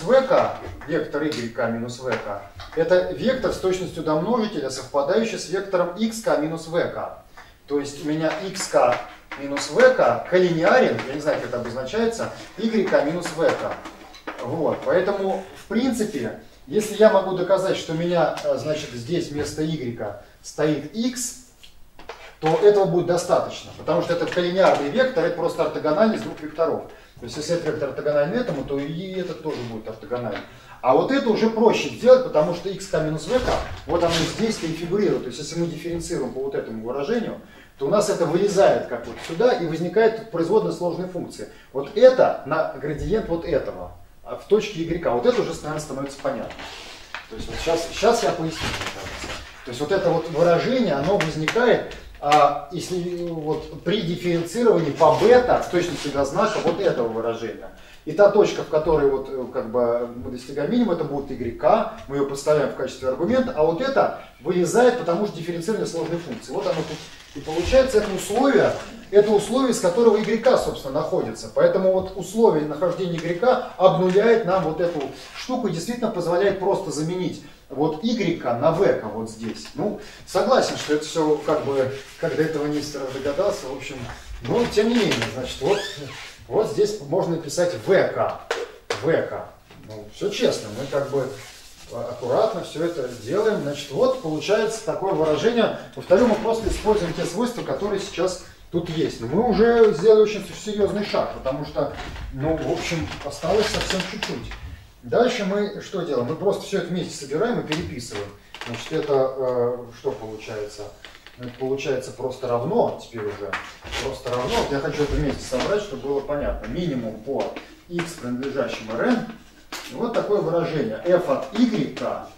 v, это вектор с точностью до множителя, совпадающий с вектором x минус v. То есть у меня x минус v коллинеарен, я не знаю, как это обозначается, y минус v. Вот, поэтому, в принципе, если я могу доказать, что у меня, значит, здесь вместо y стоит x, то этого будет достаточно, потому что это коллинеарный вектор, это просто ортогональность двух векторов. То есть, если этот вектор ортогональный этому, то и этот тоже будет ортогональный. А вот это уже проще сделать, потому что x минус v, вот оно здесь-то и фигурирует. То есть, если мы дифференцируем по вот этому выражению, то у нас это вылезает как вот сюда и возникает производная сложной функции. Вот это на градиент вот этого, в точке y. Вот это уже, наверное, становится понятно. То есть, вот сейчас я поясню. То есть, вот это вот выражение, оно возникает, если вот при дифференцировании по бета с точностью до знака вот этого выражения. И та точка, в которой вот как бы мы достигаем минимума, это будет y, мы ее подставляем в качестве аргумента, а вот это вылезает, потому что дифференцирование сложной функции. Вот оно тут и получается это условие, с которого y, собственно, находится. Поэтому вот условие нахождения y обнуляет нам вот эту штуку и действительно позволяет просто заменить вот y на v вот здесь. Ну, согласен, что это все как бы, как до этого Нестеров догадался, в общем, но тем не менее, значит, вот здесь можно написать vk. Ну, все честно, мы как бы аккуратно все это делаем. Значит, вот получается такое выражение. Повторю, мы просто используем те свойства, которые сейчас тут есть. Но мы уже сделали очень серьезный шаг, потому что, ну, в общем, осталось совсем чуть-чуть. Дальше мы что делаем? Мы просто все это вместе собираем и переписываем. Значит, это что получается? Это получается просто равно, теперь уже просто равно. Вот я хочу это вместе собрать, чтобы было понятно. Минимум по x, принадлежащему Rn. И вот такое выражение. f от y.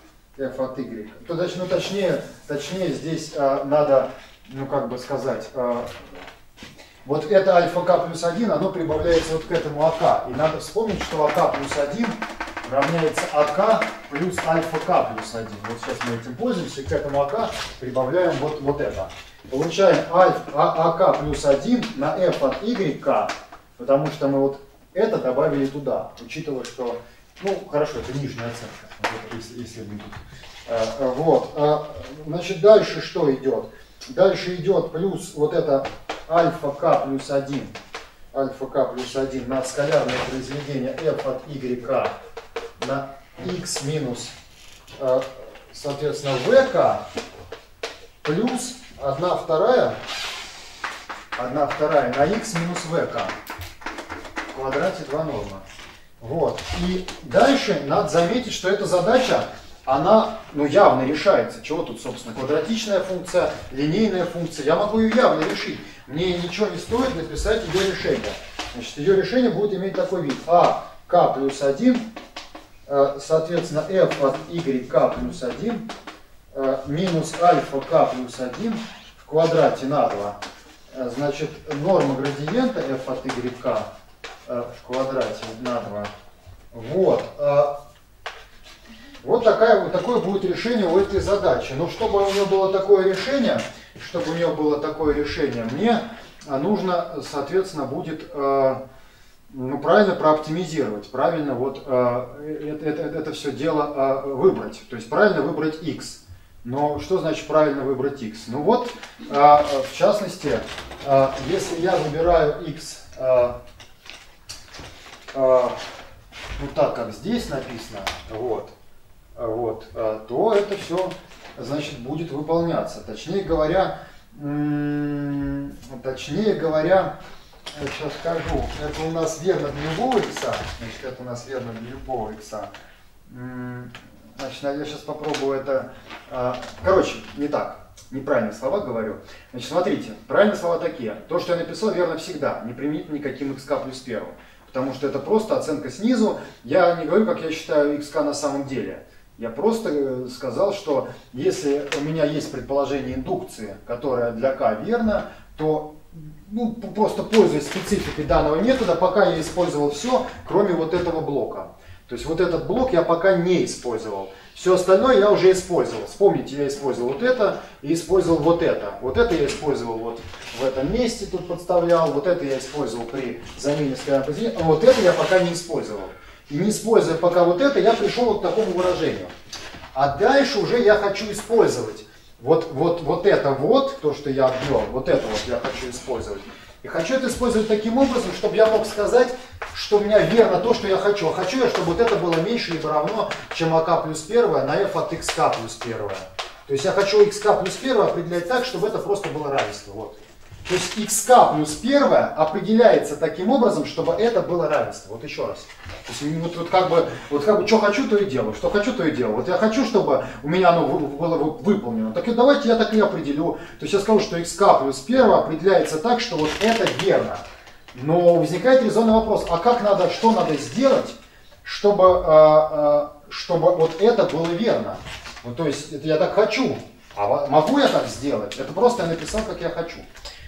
То, ну, точнее здесь надо, ну, как бы сказать, вот это альфа k плюс 1, оно прибавляется вот к этому ак. И надо вспомнить, что ак плюс 1 равняется ак плюс альфа k плюс 1. Вот сейчас мы этим пользуемся, и к этому ак прибавляем вот это. Получаем ак плюс 1 на f от y, потому что мы вот это добавили туда, учитывая, что, ну, хорошо, это нижняя оценка, если мы тут. Вот, значит, дальше что идет? Дальше идет плюс вот это альфа k плюс 1 на скалярное произведение f от y на x минус, соответственно, vk плюс 1/2 на x минус vk в квадрате 2 норма. Вот. И дальше надо заметить, что эта задача, она, ну, явно решается. Чего тут, собственно, квадратичная функция, линейная функция. Я могу ее явно решить. Мне ничего не стоит написать ее решение. Значит, ее решение будет иметь такой вид. k плюс 1, соответственно, f от y плюс 1 минус альфа k плюс 1 в квадрате на 2. Значит, норма градиента f от y в квадрате на 2. Вот. Вот такое будет решение у этой задачи. Но чтобы у нее было такое решение, мне нужно, соответственно, будет ну, правильно прооптимизировать, правильно вот это все дело выбрать. То есть правильно выбрать x. Но что значит правильно выбрать x? Ну вот, в частности, если я выбираю x ну так, как здесь написано, вот, то это все, значит, будет выполняться. Точнее говоря, сейчас скажу, это у нас верно для любого икса, Значит, я сейчас попробую это, короче, не так, неправильные слова говорю. Значит, смотрите, правильные слова такие. То, что я написал, верно всегда, не применительно никаким xk плюс 1. Потому что это просто оценка снизу. Я не говорю, как я считаю xk на самом деле. Я просто сказал, что если у меня есть предположение индукции, которое для k верно, то ну, просто пользуясь спецификой данного метода, пока я использовал все, кроме вот этого блока. То есть вот этот блок я пока не использовал. Все остальное я уже использовал. Вспомните, я использовал вот это и использовал вот это. Вот это я использовал вот в этом месте, тут подставлял. Вот это я использовал при замене скоростной позиции. А вот это я пока не использовал. И не используя пока вот это, я пришел вот к такому выражению. А дальше уже я хочу использовать вот это вот, то, что я обвел, вот это вот я хочу использовать. И хочу это использовать таким образом, чтобы я мог сказать, что у меня верно то, что я хочу. А хочу я, чтобы вот это было меньше либо равно, чем АК плюс 1 на f от xk плюс 1. То есть я хочу xk плюс 1 определять так, чтобы это просто было равенство. Вот. То есть xk плюс 1 определяется таким образом, чтобы это было равенство. Вот еще раз. То есть вот как бы что хочу, то и делаю. Что хочу, то и делаю. Вот я хочу, чтобы у меня оно было выполнено. Так и давайте я так и определю. То есть я скажу, что xk плюс 1 определяется так, что вот это верно. Но возникает резонный вопрос, а как надо, что надо сделать, чтобы вот это было верно? Ну, то есть это я так хочу. А могу я так сделать? Это просто я написал, как я хочу.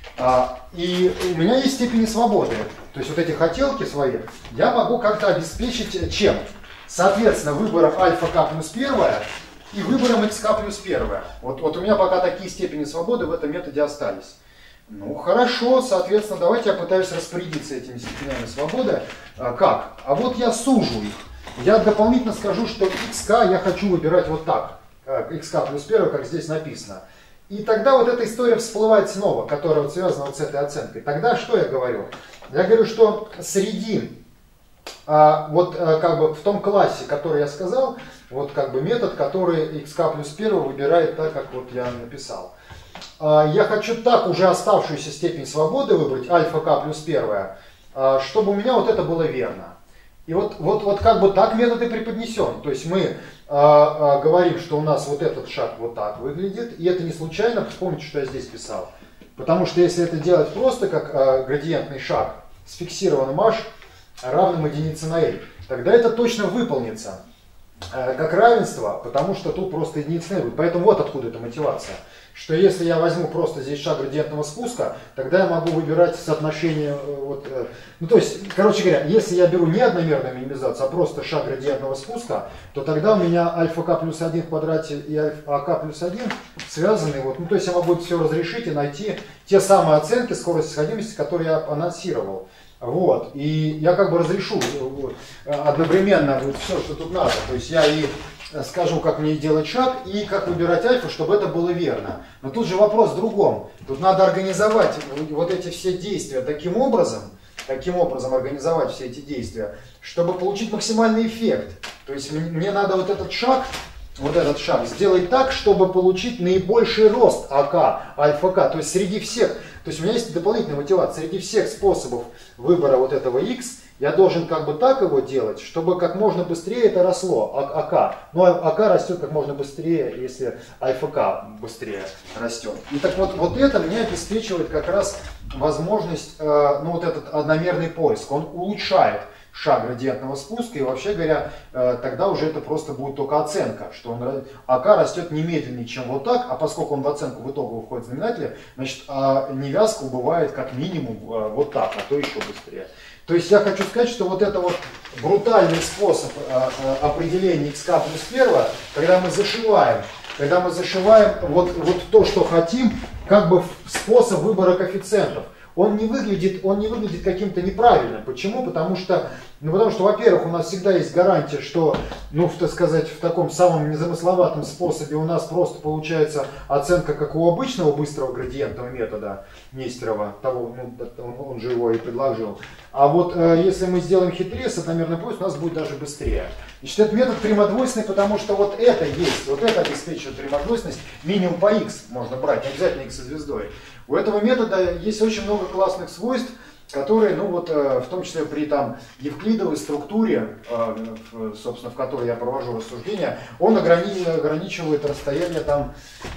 И у меня есть степени свободы. То есть вот эти хотелки свои я могу как-то обеспечить чем? Соответственно, выбором альфа k плюс 1 и выбором xk плюс 1. Вот у меня пока такие степени свободы в этом методе остались. Ну хорошо, соответственно, давайте я пытаюсь распорядиться этими степенями свободы. Как? А вот я сужу их. Я дополнительно скажу, что xk я хочу выбирать вот так. xk плюс 1, как здесь написано. И тогда вот эта история всплывает снова, которая вот связана вот с этой оценкой. Тогда что я говорю? Я говорю, что среди, как бы в том классе, который я сказал, вот как бы метод, который xk плюс 1 выбирает так, как вот я написал. Я хочу так уже оставшуюся степень свободы выбрать, альфа k плюс 1, чтобы у меня вот это было верно. И вот как бы так метод и преподнесен. То есть мы говорим, что у нас вот этот шаг вот так выглядит. И это не случайно, вспомните, что я здесь писал. Потому что если это делать просто как градиентный шаг с фиксированным h равным единице на l, тогда это точно выполнится как равенство, потому что тут просто единица на l. Поэтому вот откуда эта мотивация. Что если я возьму просто здесь шаг градиентного спуска, тогда я могу выбирать соотношение, ну то есть, короче говоря, если я беру не одномерную минимизацию, а просто шаг градиентного спуска, то тогда у меня альфа k плюс 1 в квадрате и альфа k плюс 1 связаны, вот, ну то есть я могу все разрешить и найти те самые оценки скорости сходимости, которые я анонсировал. Вот, и я как бы разрешу одновременно вот все, что тут надо, то есть я и скажу, как мне делать шаг и как выбирать альфа, чтобы это было верно. Но тут же вопрос в другом. Тут надо организовать вот эти все действия таким образом организовать все эти действия, чтобы получить максимальный эффект. То есть мне надо вот этот шаг сделать так, чтобы получить наибольший рост АК, альфа К. То есть среди всех, то есть у меня есть дополнительная мотивация, среди всех способов выбора вот этого X, я должен как бы так его делать, чтобы как можно быстрее это росло, АК. Ну, АК растет как можно быстрее, если альфа-К быстрее растет. И так вот это мне обеспечивает как раз возможность, ну, вот этот одномерный поиск. Он улучшает шаг градиентного спуска, и вообще говоря, тогда уже это просто будет только оценка, что АК растет не медленнее, чем вот так, а поскольку он в оценку в итоге входит в знаменателе, значит, невязка убывает как минимум вот так, а то еще быстрее. То есть я хочу сказать, что вот это вот брутальный способ определения xk плюс 1, когда мы зашиваем вот то, что хотим, как бы в способ выбора коэффициентов, он не выглядит каким-то неправильным. Почему? Потому что, во-первых, у нас всегда есть гарантия, что, ну, так сказать, в таком самом незамысловатом способе у нас просто получается оценка, как у обычного быстрого градиентного метода Нестерова, того, ну, он же его и предложил. А вот если мы сделаем хитрее с одномерным поиском, у нас будет даже быстрее. Значит, этот метод прямодвойственный, потому что вот это есть, вот это обеспечивает прямодвойственность, минимум по x можно брать, не обязательно x со звездой. У этого метода есть очень много классных свойств, которые, ну вот, в том числе при там евклидовой структуре, собственно, в которой я провожу рассуждения, он ограничивает расстояние там,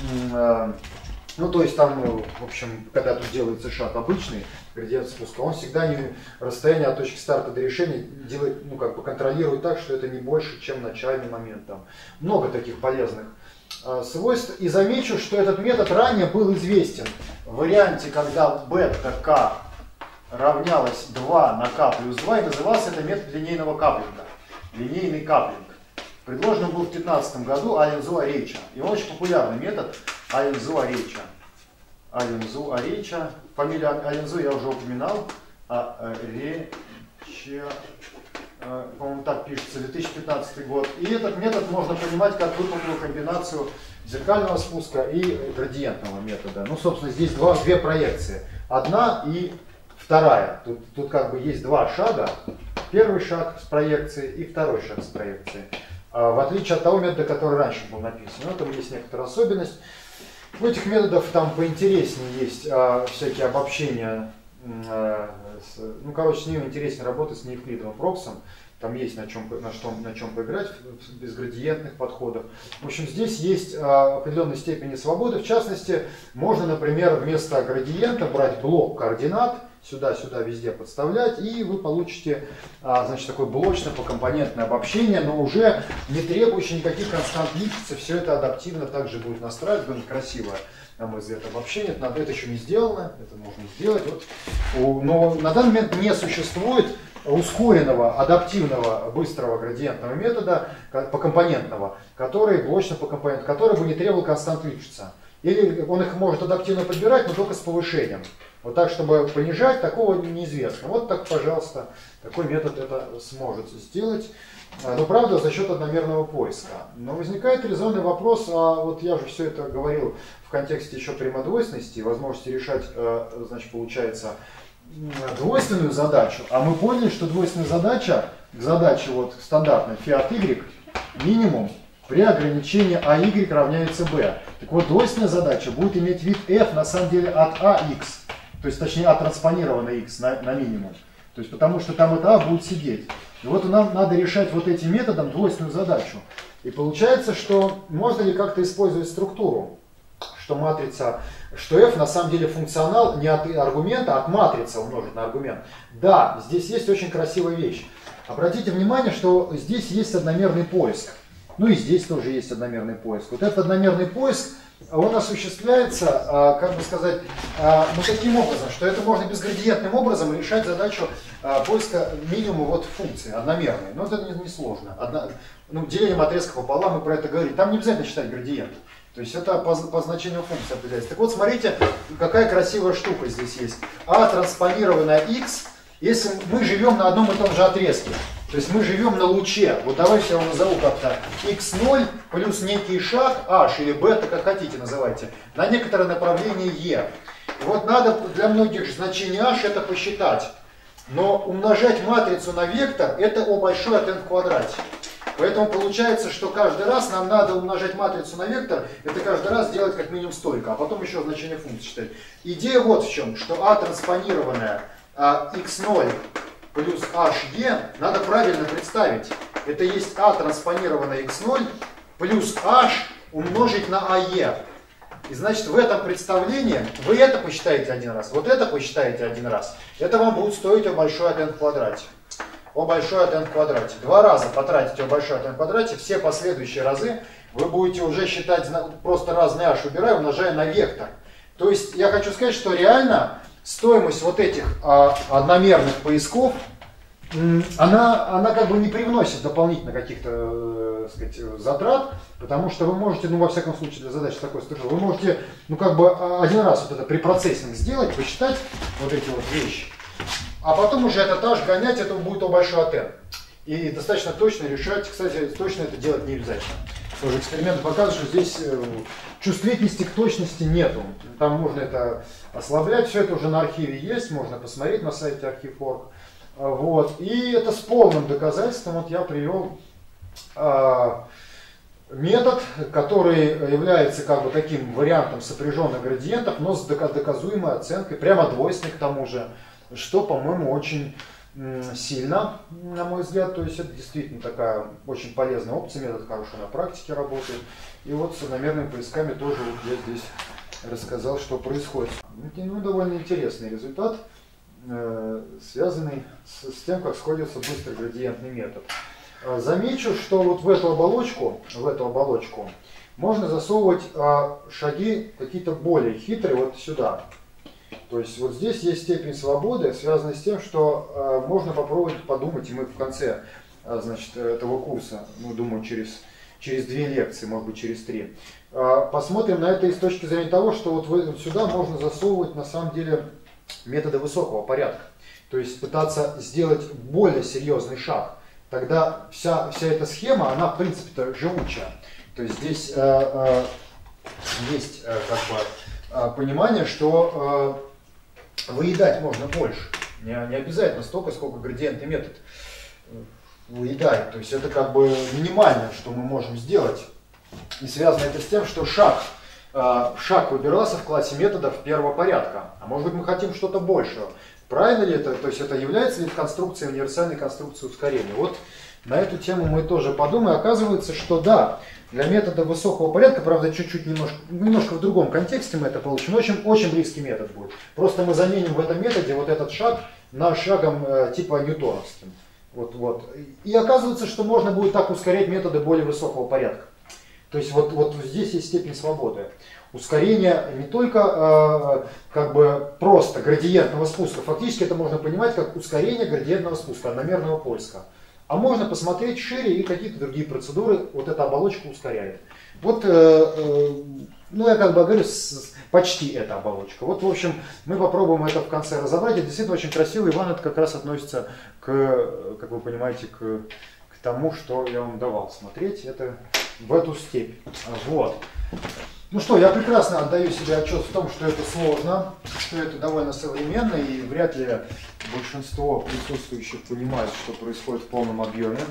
ну то есть там, в общем, когда тут делается шаг обычный, градиент спуска, он всегда расстояние от точки старта до решения делает, ну как бы контролирует так, что это не больше, чем начальный момент. Там много таких полезных свойств. И замечу, что этот метод ранее был известен в варианте, когда бета k равнялось 2 на k плюс 2, и назывался это метод линейного каплинга. Линейный каплинг. Предложен был в 2015 году Алензу-Арейча. И он очень популярный метод Алензу-Арейча. Алензу-Арейча. Фамилия Алензу я уже упоминал. Арейча, по-моему, так пишется, 2015 год. И этот метод можно понимать как выполненную комбинацию зеркального спуска и градиентного метода. Ну, собственно, здесь две проекции. Одна и вторая. Тут как бы есть два шага. Первый шаг с проекцией и второй шаг с проекцией. В отличие от того метода, который раньше был написан. Но там есть некоторая особенность. У этих методов там поинтереснее есть всякие обобщения. Ну, короче, с ним интереснее работать с неевклидовым проксом. Там есть на чем поиграть в безградиентных подходах. В общем, здесь есть определенной степени свободы. В частности, можно, например, вместо градиента брать блок координат, сюда-сюда везде подставлять, и вы получите, значит, такое блочно-покомпонентное обобщение, но уже не требующее никаких констант Липшица. Все это адаптивно также будет настраивать, будет красивое, на мой взгляд, обобщение. Это еще не сделано, это можно сделать. Вот. Но на данный момент не существует ускоренного, адаптивного, быстрого градиентного метода, покомпонентного, который блочно-покомпонентный, который бы не требовал констант Липшица. Или он их может адаптивно подбирать, но только с повышением. Вот так, чтобы понижать, такого неизвестно. Вот так, пожалуйста, такой метод это сможет сделать. Но, правда, за счет одномерного поиска. Но возникает резонный вопрос, вот я же все это говорил в контексте еще прямодвойственности, возможности решать, значит, получается, двойственную задачу. А мы поняли, что двойственная задача к задаче вот стандартной φ от y минимум при ограничении AY равняется B. Так вот, двойственная задача будет иметь вид f на самом деле от AX. То есть, точнее, оттранспонированной x на минимум. То есть, потому что там это a будет сидеть. И вот нам надо решать вот этим методом двойственную задачу. И получается, что можно ли как-то использовать структуру, что матрица, что f на самом деле функционал не от аргумента, а от матрицы умножить на аргумент. Да, здесь есть очень красивая вещь. Обратите внимание, что здесь есть одномерный поиск. Ну и здесь тоже есть одномерный поиск. Вот этот одномерный поиск, он осуществляется, как бы сказать, ну таким образом, что это можно безградиентным образом решать задачу поиска минимума вот функции одномерной. Но это не сложно. Ну, делением отрезка пополам, мы про это говорили. Там не обязательно считать градиент. То есть это по значению функции определяется. Так вот, смотрите, какая красивая штука здесь есть. А транспонированная x, если мы живем на одном и том же отрезке. То есть мы живем на луче. Вот давайте я его назову как-то x0 плюс некий шаг h или бета, как хотите называйте, на некоторое направление e. И вот надо для многих значений h это посчитать. Но умножать матрицу на вектор это O большой от n в квадрате. Поэтому получается, что каждый раз нам надо умножать матрицу на вектор, это каждый раз делать как минимум столько, а потом еще значение функции считать. Идея вот в чем, что а транспонированная x0 плюс he надо правильно представить. Это есть а транспонированная x0 плюс h умножить на ae. И значит в этом представлении вы это посчитаете один раз, вот это посчитаете один раз. Это вам будет стоить o большой от n в квадрате. О большой от n в квадрате. Два раза потратите о большой от n в квадрате, все последующие разы вы будете уже считать просто разный h, убирая, умножая на вектор. То есть я хочу сказать, что реально стоимость вот этих одномерных поисков, она как бы не привносит дополнительно каких-то затрат, потому что вы можете, ну во всяком случае для задачи такой структуры, вы можете, ну как бы один раз вот это препроцессинг сделать, посчитать вот эти вот вещи. А потом уже этот h гонять, это будет o большой от n. И достаточно точно решать, кстати, точно это делать не обязательно. Тоже эксперименты показывают, что здесь чувствительности к точности нету. Там можно это ослаблять, все это уже на архиве есть, можно посмотреть на сайте Archive.org. Вот. И это с полным доказательством вот я привел метод, который является как бы таким вариантом сопряженных градиентов, но с доказуемой оценкой, прямо двойственной к тому же. Что, по-моему, очень сильно, на мой взгляд. То есть это действительно такая очень полезная опция, метод хорошо на практике работает. И вот с одномерными поисками тоже вот я здесь рассказал, что происходит. Ну, довольно интересный результат, связанный с тем, как сходится быстрый градиентный метод. Замечу, что вот в эту оболочку можно засовывать шаги какие-то более хитрые вот сюда. То есть вот здесь есть степень свободы, связанная с тем, что можно попробовать подумать, и мы в конце значит, этого курса, ну, думаю, через 2 лекции, может быть, через 3, посмотрим на это и с точки зрения того, что вот сюда можно засовывать на самом деле методы высокого порядка. То есть пытаться сделать более серьезный шаг. Тогда вся эта схема, она в принципе-то живучая. То есть здесь есть как бы понимание, что выедать можно больше. Не обязательно столько, сколько градиентный метод выедает. То есть это как бы минимальное, что мы можем сделать. И связано это с тем, что шаг выбирался в классе методов первого порядка. А может быть мы хотим что-то большего. Правильно ли это? То есть это является ли конструкцией универсальной конструкции ускорения? Вот на эту тему мы тоже подумаем. Оказывается, что да, для метода высокого порядка, правда, чуть-чуть немножко в другом контексте мы это получим, но очень близкий метод будет. Просто мы заменим в этом методе вот этот шаг на шагом типа ньютоновским. Вот. И оказывается, что можно будет так ускорять методы более высокого порядка. То есть вот здесь есть степень свободы. Ускорение не только как бы просто градиентного спуска, фактически это можно понимать как ускорение градиентного спуска, одномерного поиска. А можно посмотреть шире и какие-то другие процедуры вот эта оболочка ускоряет. Вот, ну я как бы говорю, почти эта оболочка. Вот, в общем, мы попробуем это в конце разобрать. Это действительно очень красиво. Иван, это как раз относится к, как вы понимаете, к тому, что я вам давал смотреть. Это в эту степь. Вот. Ну что, я прекрасно отдаю себе отчет в том, что это сложно, что это довольно современно, и вряд ли большинство присутствующих понимает, что происходит в полном объеме.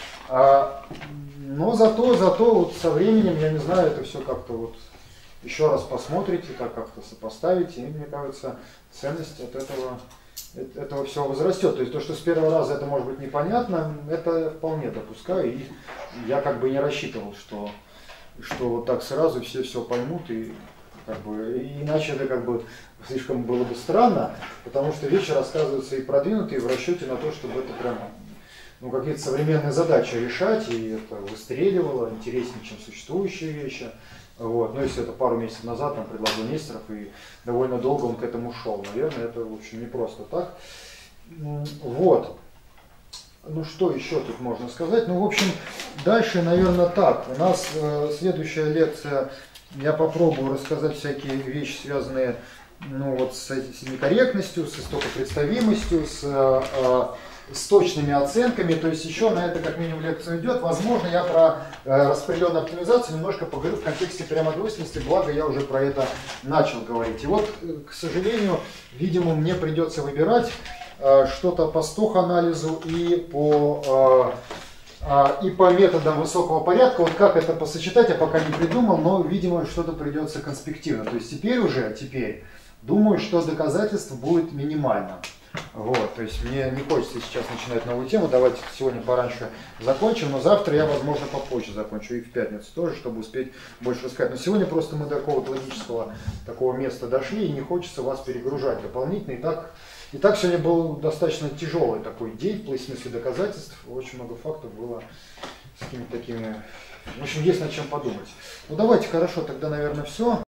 Но зато вот со временем, я не знаю, это все как-то вот еще раз посмотрите, так как-то сопоставите, и мне кажется, ценность от этого всего возрастет. То есть то, что с первого раза это может быть непонятно, это вполне допускаю, и я как бы не рассчитывал, что вот так сразу все поймут, и как бы, иначе это как бы слишком было бы странно, потому что вещи рассказываются и продвинутые в расчете на то, чтобы это прям какие-то современные задачи решать, и это выстреливало интереснее, чем существующие вещи. Вот. Но если это пару месяцев назад нам предложил Нестеров, и довольно долго он к этому шел, наверное, это в общем не просто так. Вот. Ну что еще тут можно сказать? Ну, в общем, дальше, наверное, так. У нас следующая лекция, я попробую рассказать всякие вещи, связанные с некорректностью, с истокопредставимостью, с точными оценками. То есть еще на это как минимум лекция идет. Возможно, я про распределенную оптимизацию немножко поговорю в контексте прямодвойственности, благо я уже про это начал говорить. И вот, к сожалению, видимо, мне придется выбирать что-то по стох-анализу и по методам высокого порядка. Вот как это посочетать, я пока не придумал, но, видимо, что-то придется конспективно. То есть теперь думаю, что доказательств будет минимально. Вот, то есть мне не хочется сейчас начинать новую тему, давайте сегодня пораньше закончим, но завтра я, возможно, попозже закончу, и в пятницу тоже, чтобы успеть больше рассказать. Но сегодня просто мы до какого-то логического такого места дошли, и не хочется вас перегружать дополнительно. И так сегодня был достаточно тяжелый такой день, в смысле доказательств, очень много фактов было с какими-то такими, в общем, есть над чем подумать. Ну давайте, хорошо, тогда, наверное, все.